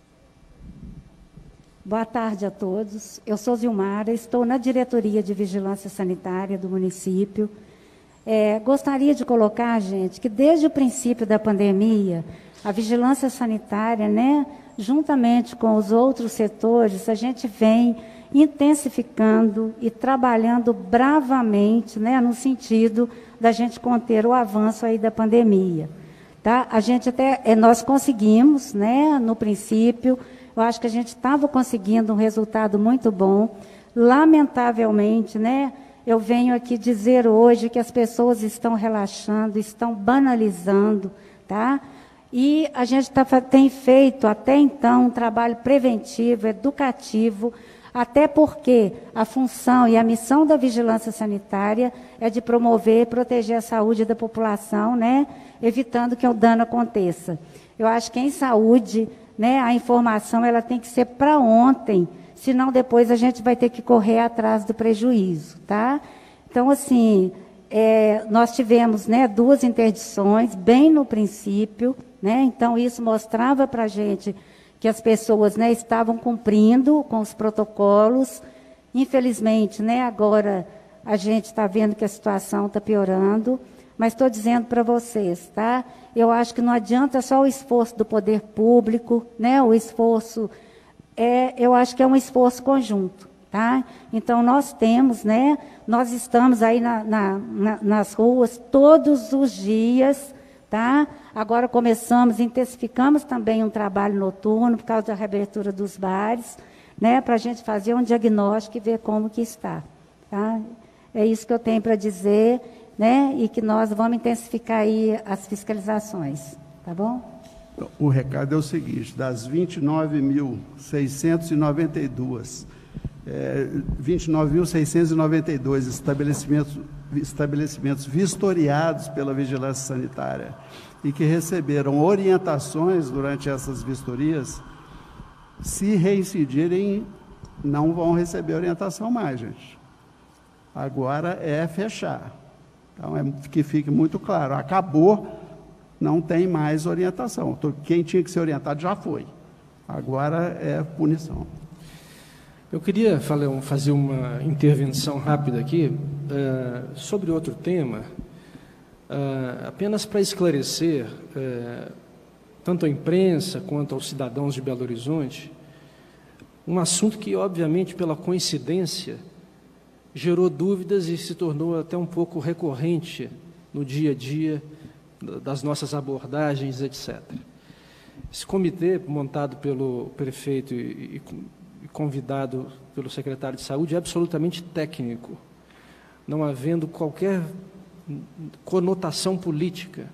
[SPEAKER 19] Boa tarde a todos. Eu sou Zilmara, estou na diretoria de vigilância sanitária do município. É, gostaria de colocar, gente, que desde o princípio da pandemia, a vigilância sanitária, né, juntamente com os outros setores, a gente vem intensificando e trabalhando bravamente, né, no sentido da gente conter o avanço aí da pandemia. Tá? A gente até, nós conseguimos, né, no princípio, eu acho que a gente estava conseguindo um resultado muito bom. Lamentavelmente, né, eu venho aqui dizer hoje que as pessoas estão relaxando, estão banalizando, tá? E a gente tá, tem feito até então um trabalho preventivo, educativo, até porque a função e a missão da vigilância sanitária é de promover e proteger a saúde da população, né, evitando que o dano aconteça. Eu acho que em saúde, né, a informação ela tem que ser para ontem, senão depois a gente vai ter que correr atrás do prejuízo, tá? Então, assim, é, nós tivemos, né, duas interdições bem no princípio, né, então isso mostrava para a gente que as pessoas, né, estavam cumprindo com os protocolos. Infelizmente, né, agora a gente está vendo que a situação está piorando, mas estou dizendo para vocês, tá? Eu acho que não adianta só o esforço do poder público, né, o esforço, é, eu acho que é um esforço conjunto, tá? Então, nós temos, né, nós estamos aí na, na, na, nas ruas todos os dias, tá? Agora começamos, intensificamos também um trabalho noturno por causa da reabertura dos bares, né, para a gente fazer um diagnóstico e ver como que está. Tá? É isso que eu tenho para dizer, né, e que nós vamos intensificar aí as fiscalizações. Tá bom?
[SPEAKER 6] O recado é o seguinte: das vinte e nove mil seiscentos e noventa e dois, é, vinte e nove mil seiscentos e noventa e dois estabelecimentos, estabelecimentos vistoriados pela Vigilância Sanitária e que receberam orientações durante essas vistorias, se reincidirem, não vão receber orientação mais, gente. Agora é fechar. Então, é que fique muito claro, acabou, não tem mais orientação. Quem tinha que ser orientado já foi. Agora é punição.
[SPEAKER 7] Eu queria fazer uma intervenção rápida aqui uh, sobre outro tema, uh, apenas para esclarecer, uh, tanto a imprensa quanto aos cidadãos de Belo Horizonte, um assunto que, obviamente, pela coincidência, gerou dúvidas e se tornou até um pouco recorrente no dia a dia das nossas abordagens, etcétera. Esse comitê, montado pelo prefeito e, e convidado pelo secretário de Saúde, é absolutamente técnico, não havendo qualquer conotação política.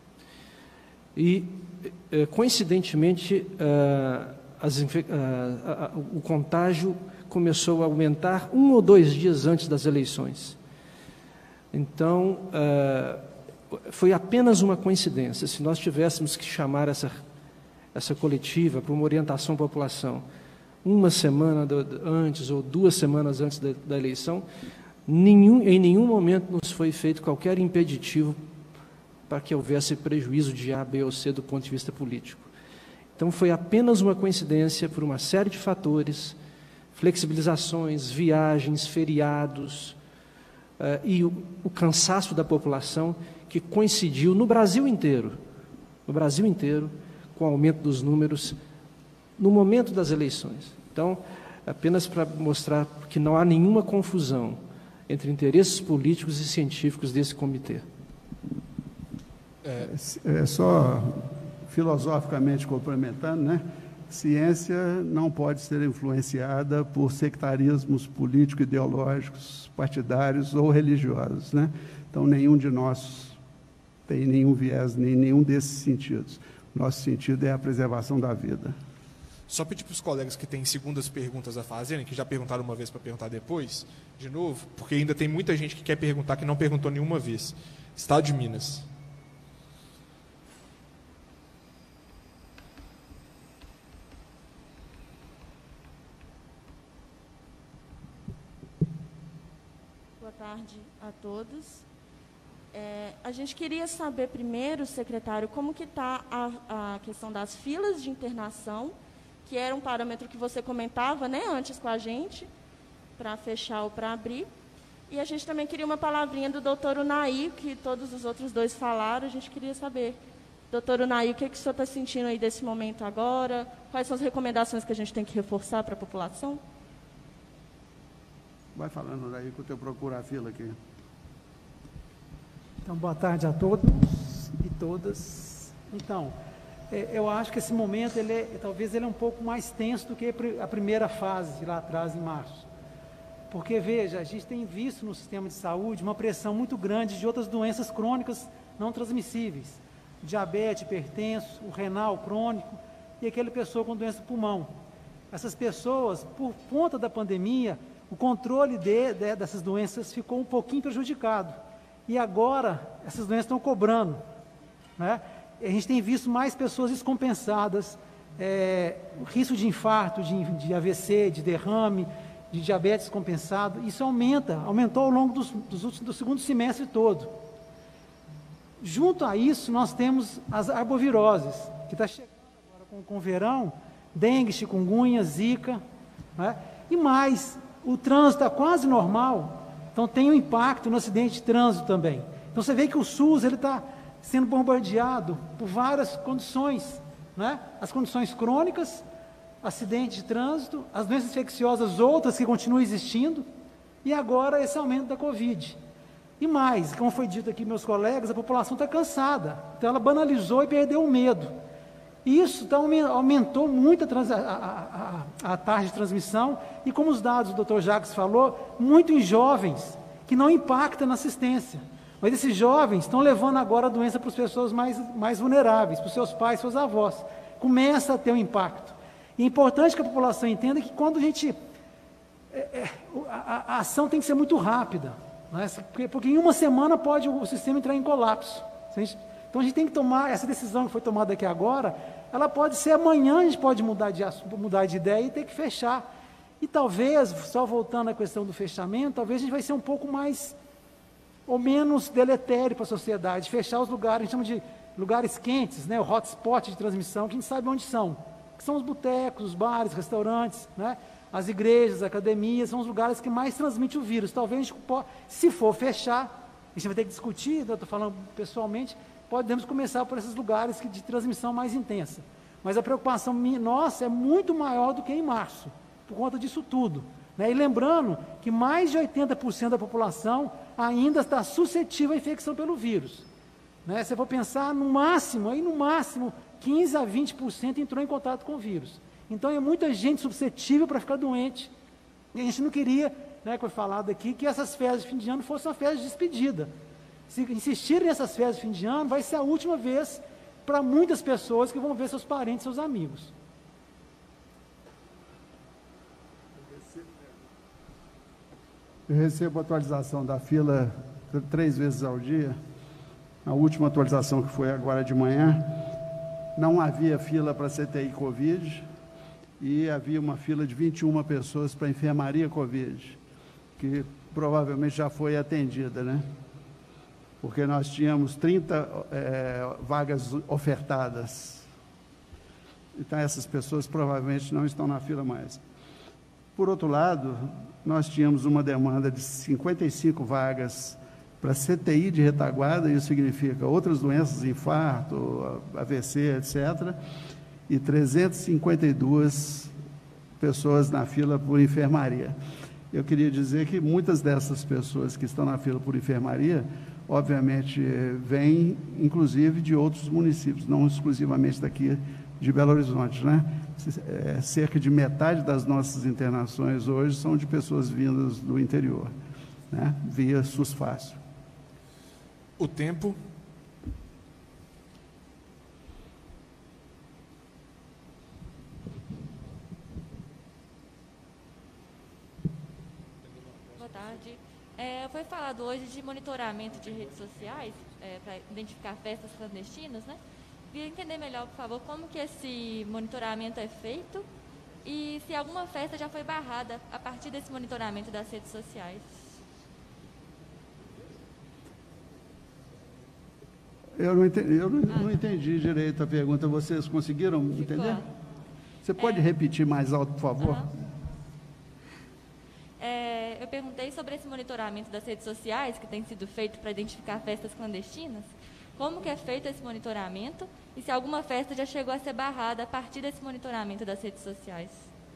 [SPEAKER 7] E, coincidentemente, as, o contágio começou a aumentar um ou dois dias antes das eleições. Então, foi apenas uma coincidência. Se nós tivéssemos que chamar essa, essa coletiva para uma orientação à população uma semana do, antes ou duas semanas antes da, da eleição, nenhum, em nenhum momento nos foi feito qualquer impeditivo para que houvesse prejuízo de A, B ou C do ponto de vista político. Então, foi apenas uma coincidência por uma série de fatores, flexibilizações, viagens, feriados, uh, e o, o cansaço da população, que coincidiu no Brasil inteiro, no Brasil inteiro, com o aumento dos números no momento das eleições. Então, apenas para mostrar que não há nenhuma confusão entre interesses políticos e científicos desse comitê.
[SPEAKER 6] É, é só filosoficamente complementando, né? Ciência não pode ser influenciada por sectarismos político-ideológicos, partidários ou religiosos, né? Então, nenhum de nós tem nenhum viés, nem nenhum desses sentidos. Nosso sentido é a preservação da vida.
[SPEAKER 2] Só pedir para os colegas que têm segundas perguntas a fazerem, que já perguntaram uma vez para perguntar depois, de novo, porque ainda tem muita gente que quer perguntar que não perguntou nenhuma vez. Estado de Minas.
[SPEAKER 20] Boa tarde a todos. É, a gente queria saber primeiro, secretário, como que está a, a questão das filas de internação, que era um parâmetro que você comentava, né, antes com a gente, para fechar ou para abrir. E a gente também queria uma palavrinha do doutor Unai, que todos os outros dois falaram, a gente queria saber. Doutor Unai, o que, que o senhor está sentindo aí desse momento agora? Quais são as recomendações que a gente tem que reforçar para a população?
[SPEAKER 6] Vai falando daí que eu procuro a fila aqui.
[SPEAKER 21] Então, boa tarde a todos e todas. Então, é, eu acho que esse momento, ele é, talvez ele é um pouco mais tenso do que a primeira fase, lá atrás, em março. Porque, veja, a gente tem visto no sistema de saúde uma pressão muito grande de outras doenças crônicas não transmissíveis. Diabetes, hipertenso, o renal crônico e aquela pessoa com doença do pulmão. Essas pessoas, por conta da pandemia, o controle de, de, dessas doenças ficou um pouquinho prejudicado. E agora, essas doenças estão cobrando, né? A gente tem visto mais pessoas descompensadas, é, o risco de infarto, de, de A V C, de derrame, de diabetes compensado, isso aumenta, aumentou ao longo dos, dos últimos, do segundo semestre todo. Junto a isso, nós temos as arboviroses, que está chegando agora com, com o verão, dengue, chikungunya, zika, né? E mais, o trânsito está quase normal. Então, tem um impacto no acidente de trânsito também. Então, você vê que o SUS está sendo bombardeado por várias condições, né? As condições crônicas, acidente de trânsito, as doenças infecciosas outras que continuam existindo, e agora esse aumento da Covid. E mais, como foi dito aqui meus colegas, a população está cansada. Então, ela banalizou e perdeu o medo. E isso então, aumentou muito a, trans, a, a, a, a taxa de transmissão, e como os dados do doutor Jacques falou, muito em jovens, que não impacta na assistência. Mas esses jovens estão levando agora a doença para as pessoas mais, mais vulneráveis, para os seus pais, seus avós. Começa a ter um impacto. E é importante que a população entenda que quando a gente... É, é, a, a ação tem que ser muito rápida, né? porque, porque em uma semana pode o sistema entrar em colapso. A gente, então a gente tem que tomar, essa decisão que foi tomada aqui agora, ela pode ser amanhã, a gente pode mudar de, mudar de ideia e ter que fechar. E talvez, só voltando à questão do fechamento, talvez a gente vai ser um pouco mais, ou menos deletério para a sociedade, fechar os lugares, a gente chama de lugares quentes, né? O hotspot de transmissão, que a gente sabe onde são, que são os botecos, os bares, restaurantes, né? As igrejas, as academias, são os lugares que mais transmitem o vírus. Talvez a gente, se for fechar, a gente vai ter que discutir, eu estou falando pessoalmente, podemos começar por esses lugares que, de transmissão mais intensa. Mas a preocupação minha, nossa é muito maior do que em março, por conta disso tudo. Né? E lembrando que mais de oitenta por cento da população ainda está suscetível à infecção pelo vírus. Né? Se eu for pensar, no máximo, aí no máximo, quinze a vinte por cento entrou em contato com o vírus. Então é muita gente suscetível para ficar doente. E a gente não queria, né, que foi falado aqui, que essas festas de fim de ano fossem uma festa de despedida. Se insistirem nessas festas de fim de ano, vai ser a última vez para muitas pessoas que vão ver seus parentes, seus amigos.
[SPEAKER 6] Eu recebo atualização da fila três vezes ao dia. A última atualização, que foi agora de manhã, não havia fila para C T I Covid e havia uma fila de vinte e uma pessoas para enfermaria Covid, que provavelmente já foi atendida, né? Porque nós tínhamos trinta é, vagas ofertadas. Então, essas pessoas provavelmente não estão na fila mais. Por outro lado, nós tínhamos uma demanda de cinquenta e cinco vagas para C T I de retaguarda, isso significa outras doenças, infarto, A V C, etcétera, e trezentas e cinquenta e duas pessoas na fila por enfermaria. Eu queria dizer que muitas dessas pessoas que estão na fila por enfermaria, obviamente, vêm, inclusive, de outros municípios, não exclusivamente daqui de Belo Horizonte, né? É, cerca de metade das nossas internações hoje são de pessoas vindas do interior, né? Via SUS Fácil.
[SPEAKER 2] O tempo.
[SPEAKER 3] Boa tarde. É, foi falado hoje de monitoramento de redes sociais é, para identificar festas clandestinas, né? Queria entender melhor, por favor, como que esse monitoramento é feito e se alguma festa já foi barrada a partir desse monitoramento das redes sociais.
[SPEAKER 6] Eu não entendi, eu não, ah. não entendi direito a pergunta. Vocês conseguiram Ficou. entender? Você pode é... repetir mais alto, por favor?
[SPEAKER 3] Uhum. É, eu perguntei sobre esse monitoramento das redes sociais que tem sido feito para identificar festas clandestinas. Como que é feito esse monitoramento e se alguma festa já chegou a ser barrada a partir desse monitoramento das redes sociais?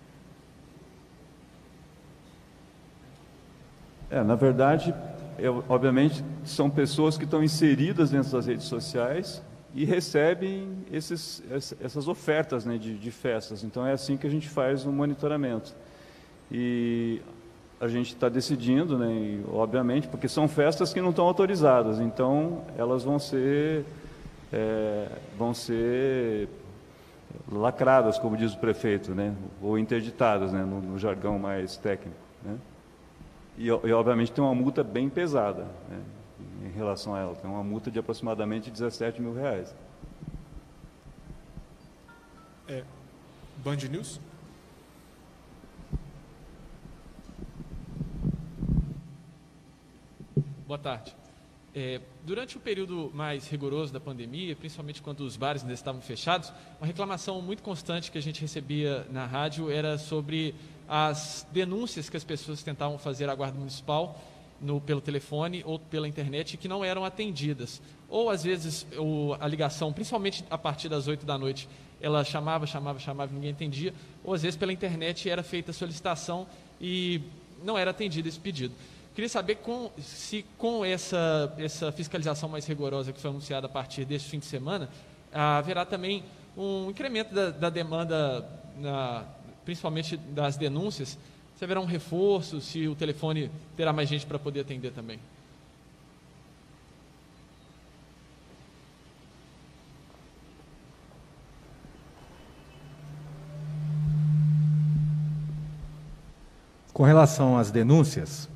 [SPEAKER 10] É, na verdade, eu, obviamente, são pessoas que estão inseridas dentro das redes sociais e recebem esses, essas ofertas, né, de, de festas. Então, é assim que a gente faz o monitoramento. E a gente está decidindo, né, e, obviamente, porque são festas que não estão autorizadas, então elas vão ser, é, vão ser lacradas, como diz o prefeito, né, ou interditadas, né, no, no jargão mais técnico, né. E, e, obviamente, tem uma multa bem pesada, né, em relação a ela. Tem uma multa de aproximadamente dezessete mil reais.
[SPEAKER 2] É, Band News?
[SPEAKER 22] Boa tarde. É, durante o período mais rigoroso da pandemia, principalmente quando os bares ainda estavam fechados, uma reclamação muito constante que a gente recebia na rádio era sobre as denúncias que as pessoas tentavam fazer à Guarda Municipal no, pelo telefone ou pela internet que não eram atendidas. Ou, às vezes, o, a ligação, principalmente a partir das oito da noite, ela chamava, chamava, chamava e ninguém entendia. Ou, às vezes, pela internet era feita a solicitação e não era atendido esse pedido. Queria saber com, se com essa, essa fiscalização mais rigorosa que foi anunciada a partir deste fim de semana, haverá também um incremento da, da demanda, na, principalmente das denúncias, se haverá um reforço, se o telefone terá mais gente para poder atender também.
[SPEAKER 18] Com relação às denúncias,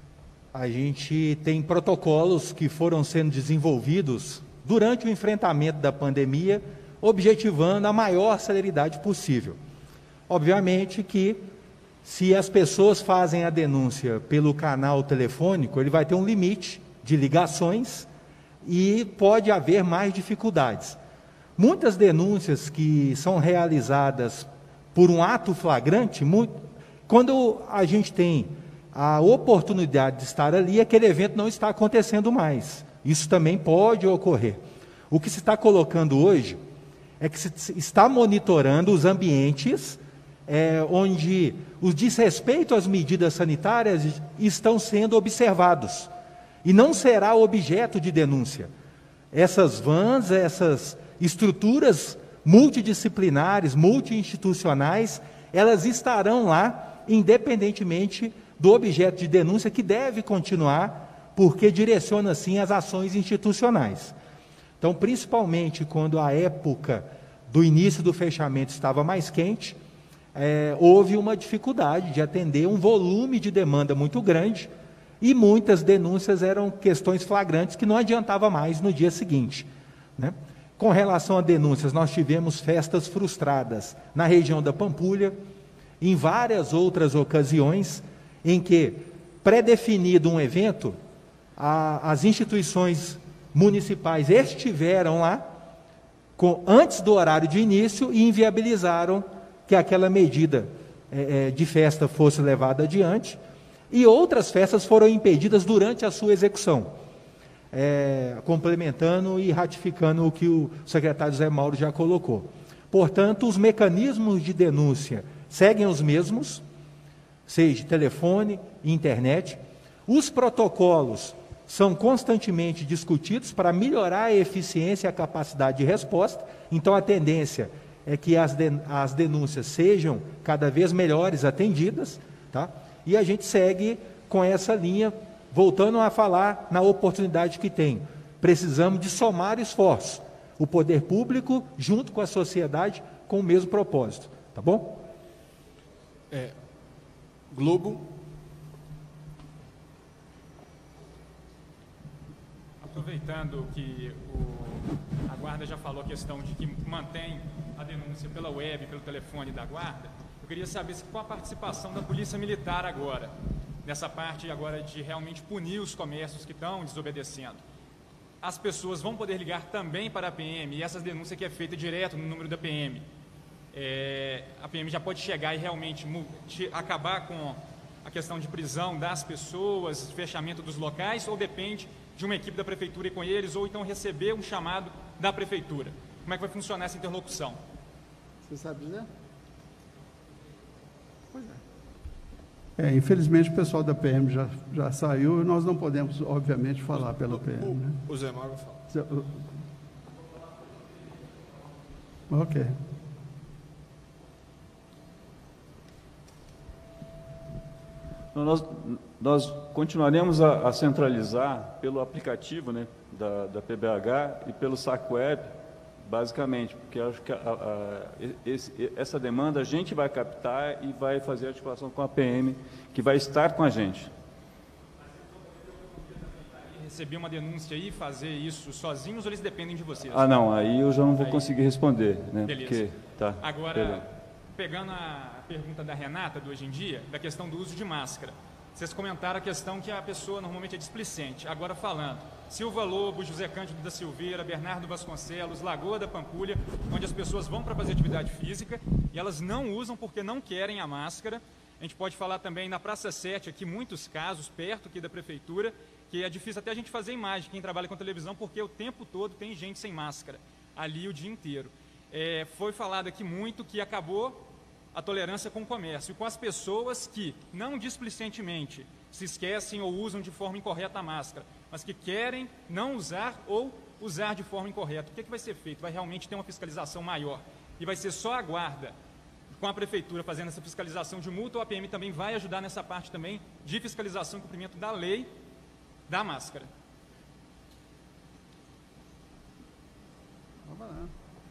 [SPEAKER 18] a gente tem protocolos que foram sendo desenvolvidos durante o enfrentamento da pandemia, objetivando a maior celeridade possível. Obviamente que, se as pessoas fazem a denúncia pelo canal telefônico, ele vai ter um limite de ligações e pode haver mais dificuldades. Muitas denúncias que são realizadas por um ato flagrante, muito, quando a gente tem a oportunidade de estar ali, aquele evento não está acontecendo mais. Isso também pode ocorrer. O que se está colocando hoje é que se está monitorando os ambientes é, onde o desrespeito às medidas sanitárias estão sendo observados. E não será objeto de denúncia. Essas vans, essas estruturas multidisciplinares, multi-institucionais, elas estarão lá, independentemente do objeto de denúncia, que deve continuar, porque direciona, sim, as ações institucionais. Então, principalmente quando a época do início do fechamento estava mais quente, é, houve uma dificuldade de atender um volume de demanda muito grande, e muitas denúncias eram questões flagrantes que não adiantava mais no dia seguinte, né? Com relação a denúncias, nós tivemos festas frustradas na região da Pampulha, em várias outras ocasiões em que, pré-definido um evento, a, as instituições municipais estiveram lá com, antes do horário de início e inviabilizaram que aquela medida é, é, de festa fosse levada adiante, e outras festas foram impedidas durante a sua execução, é, complementando e ratificando o que o secretário Zé Mauro já colocou. Portanto, os mecanismos de denúncia seguem os mesmos, seja telefone, internet. Os protocolos são constantemente discutidos para melhorar a eficiência e a capacidade de resposta. Então, a tendência é que as, den as denúncias sejam cada vez melhores atendidas, tá? E a gente segue com essa linha, voltando a falar na oportunidade que tem. Precisamos de somar esforços, o poder público junto com a sociedade, com o mesmo propósito, tá bom?
[SPEAKER 2] É, Globo.
[SPEAKER 11] Aproveitando que o, a Guarda já falou a questão de que mantém a denúncia pela web, pelo telefone da Guarda, eu queria saber se com a participação da Polícia Militar agora, nessa parte agora de realmente punir os comércios que estão desobedecendo, as pessoas vão poder ligar também para a P M, e essas denúncias que é feita direto no número da P M, É, a P M já pode chegar e realmente acabar com a questão de prisão das pessoas, fechamento dos locais, ou depende de uma equipe da Prefeitura ir com eles, ou então receber um chamado da Prefeitura? Como é que vai funcionar essa interlocução?
[SPEAKER 6] Você sabe dizer? Pois é. É, infelizmente o pessoal da P M já, já saiu, e nós não podemos, obviamente, falar pela P M. Né?
[SPEAKER 2] O Zé Mauro fala.
[SPEAKER 6] Ok.
[SPEAKER 10] Nós, nós continuaremos a, a centralizar pelo aplicativo, né, da, da P B H e pelo saque web, basicamente, porque acho que a, a, esse, essa demanda a gente vai captar e vai fazer articulação com a P M, que vai estar com a gente.
[SPEAKER 11] Receber uma denúncia e fazer isso sozinhos, ou eles dependem de vocês?
[SPEAKER 10] Ah, não, aí eu já não vou
[SPEAKER 11] aí,
[SPEAKER 10] conseguir responder, né?
[SPEAKER 11] Beleza.
[SPEAKER 10] Porque, tá,
[SPEAKER 11] Agora,
[SPEAKER 10] beleza.
[SPEAKER 11] pegando a pergunta da Renata, do Hoje em Dia, da questão do uso de máscara. Vocês comentaram a questão que a pessoa normalmente é displicente. Agora falando, Silva Lobo, José Cândido da Silveira, Bernardo Vasconcelos, Lagoa da Pampulha, onde as pessoas vão para fazer atividade física e elas não usam porque não querem a máscara. A gente pode falar também na Praça sete, aqui muitos casos, perto aqui da Prefeitura, que é difícil até a gente fazer imagem, quem trabalha com televisão, porque o tempo todo tem gente sem máscara, ali o dia inteiro. É, foi falado aqui muito que acabou a tolerância com o comércio e com as pessoas que, não displicentemente, se esquecem ou usam de forma incorreta a máscara, mas que querem não usar ou usar de forma incorreta. O que, é que vai ser feito? Vai realmente ter uma fiscalização maior e vai ser só a guarda, com a prefeitura fazendo essa fiscalização de multa, o A P M também vai ajudar nessa parte também de fiscalização e cumprimento da lei da máscara.
[SPEAKER 6] Vamos lá.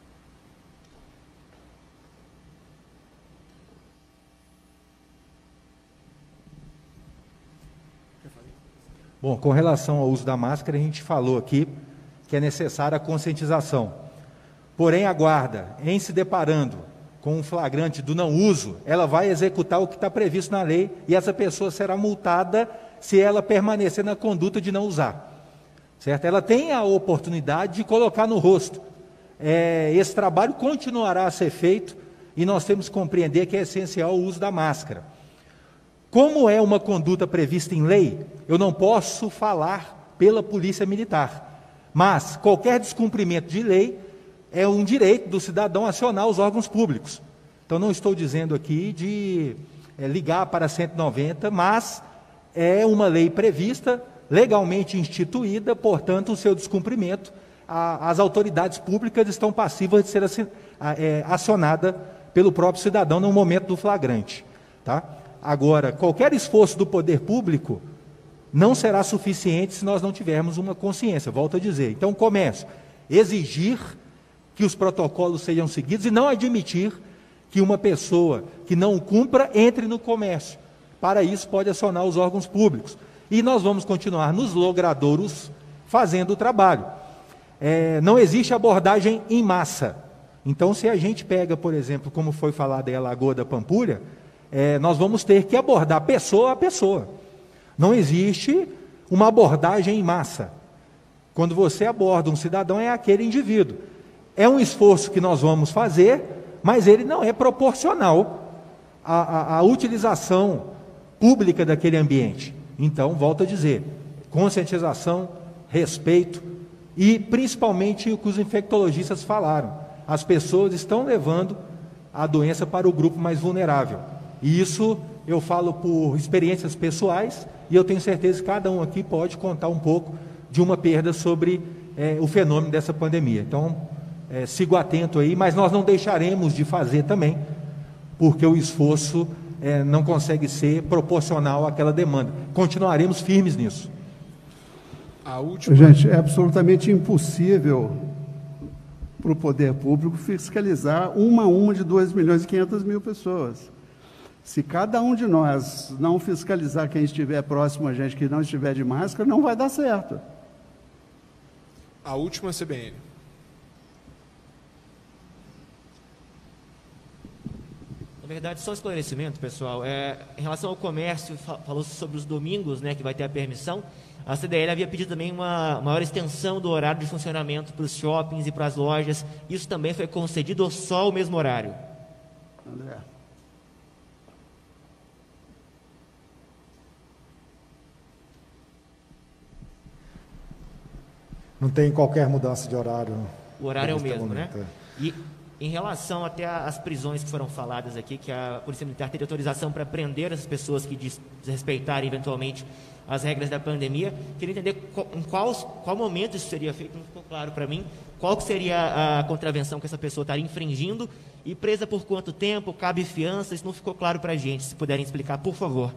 [SPEAKER 18] Bom, com relação ao uso da máscara, a gente falou aqui que é necessária a conscientização. Porém, a guarda, em se deparando com um flagrante do não uso, ela vai executar o que está previsto na lei e essa pessoa será multada se ela permanecer na conduta de não usar. Certo? Ela tem a oportunidade de colocar no rosto. É, esse trabalho continuará a ser feito e nós temos que compreender que é essencial o uso da máscara. Como é uma conduta prevista em lei, eu não posso falar pela Polícia Militar, mas qualquer descumprimento de lei é um direito do cidadão acionar os órgãos públicos. Então não estou dizendo aqui de é, ligar para cento e noventa, mas é uma lei prevista, legalmente instituída, portanto o seu descumprimento, a, as autoridades públicas estão passíveis de ser assim, a, é, acionada pelo próprio cidadão no momento do flagrante. Tá? Agora, qualquer esforço do poder público não será suficiente se nós não tivermos uma consciência, volto a dizer. Então, comércio, exigir que os protocolos sejam seguidos e não admitir que uma pessoa que não cumpra entre no comércio. Para isso, pode acionar os órgãos públicos. E nós vamos continuar nos logradouros fazendo o trabalho. É, não existe abordagem em massa. Então, se a gente pega, por exemplo, como foi falado aí a Lagoa da Pampulha, É, nós vamos ter que abordar pessoa a pessoa. Não existe uma abordagem em massa. Quando você aborda um cidadão, é aquele indivíduo. É um esforço que nós vamos fazer, mas ele não é proporcional à, à, à utilização pública daquele ambiente. Então, volto a dizer, conscientização, respeito e principalmente o que os infectologistas falaram. As pessoas estão levando a doença para o grupo mais vulnerável. E isso eu falo por experiências pessoais, e eu tenho certeza que cada um aqui pode contar um pouco de uma perda sobre é, o fenômeno dessa pandemia. Então, é, sigo atento aí, mas nós não deixaremos de fazer também, porque o esforço é, não consegue ser proporcional àquela demanda. Continuaremos firmes nisso.
[SPEAKER 2] A última...
[SPEAKER 6] Gente, é absolutamente impossível para o poder público fiscalizar uma a uma de dois milhões e quinhentas mil pessoas. Se cada um de nós não fiscalizar quem estiver próximo a gente, que não estiver de máscara, não vai dar certo.
[SPEAKER 2] A última C B N.
[SPEAKER 4] Na verdade, só um esclarecimento, pessoal. É, em relação ao comércio, falou sobre os domingos, né, que vai ter a permissão. A C D L havia pedido também uma maior extensão do horário de funcionamento para os shoppings e para as lojas. Isso também foi concedido ou só o mesmo horário?
[SPEAKER 6] André.
[SPEAKER 12] Não tem qualquer mudança de horário.
[SPEAKER 4] O horário é o mesmo,
[SPEAKER 12] momento,
[SPEAKER 4] né?
[SPEAKER 12] É.
[SPEAKER 4] E em relação até às prisões que foram faladas aqui, que a Polícia Militar teria autorização para prender as pessoas que desrespeitarem eventualmente as regras da pandemia, queria entender qual, em qual, qual momento isso seria feito, não ficou claro para mim, qual que seria a contravenção que essa pessoa estaria infringindo e presa por quanto tempo, cabe fiança, isso não ficou claro para a gente, se puderem explicar, por favor.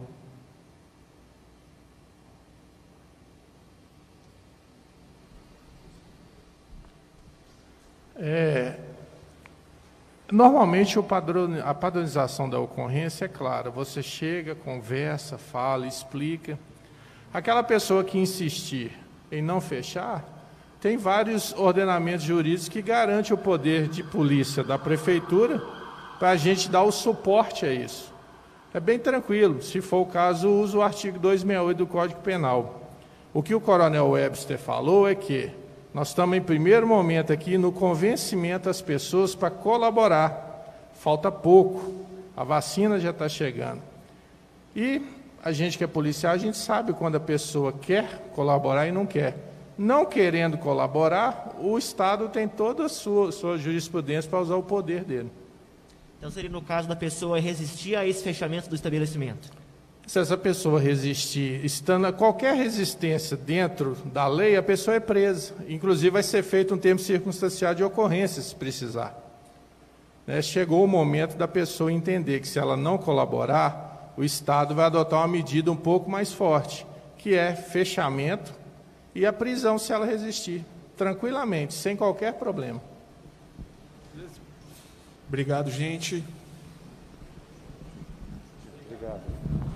[SPEAKER 15] É, normalmente o padrão, a padronização da ocorrência é clara. Você chega, conversa, fala, explica. Aquela pessoa que insistir em não fechar, tem vários ordenamentos jurídicos que garantem o poder de polícia da prefeitura para a gente dar o suporte a isso. É bem tranquilo. Se for o caso, usa o artigo duzentos e sessenta e oito do Código Penal. O que o coronel Webster falou é que nós estamos em primeiro momento aqui no convencimento das pessoas para colaborar. Falta pouco, a vacina já está chegando. E a gente que é policial, a gente sabe quando a pessoa quer colaborar e não quer. Não querendo colaborar, o Estado tem toda a sua, sua jurisprudência para usar o poder dele.
[SPEAKER 4] Então seria no caso da pessoa resistir a esse fechamento do estabelecimento?
[SPEAKER 15] Se essa pessoa resistir, estando a qualquer resistência dentro da lei, a pessoa é presa. Inclusive vai ser feito um termo circunstancial de ocorrência, se precisar. né, chegou o momento da pessoa entender que, se ela não colaborar, o Estado vai adotar uma medida um pouco mais forte, que é fechamento e a prisão se ela resistir, tranquilamente, sem qualquer problema.
[SPEAKER 2] Obrigado, gente.
[SPEAKER 10] Obrigado.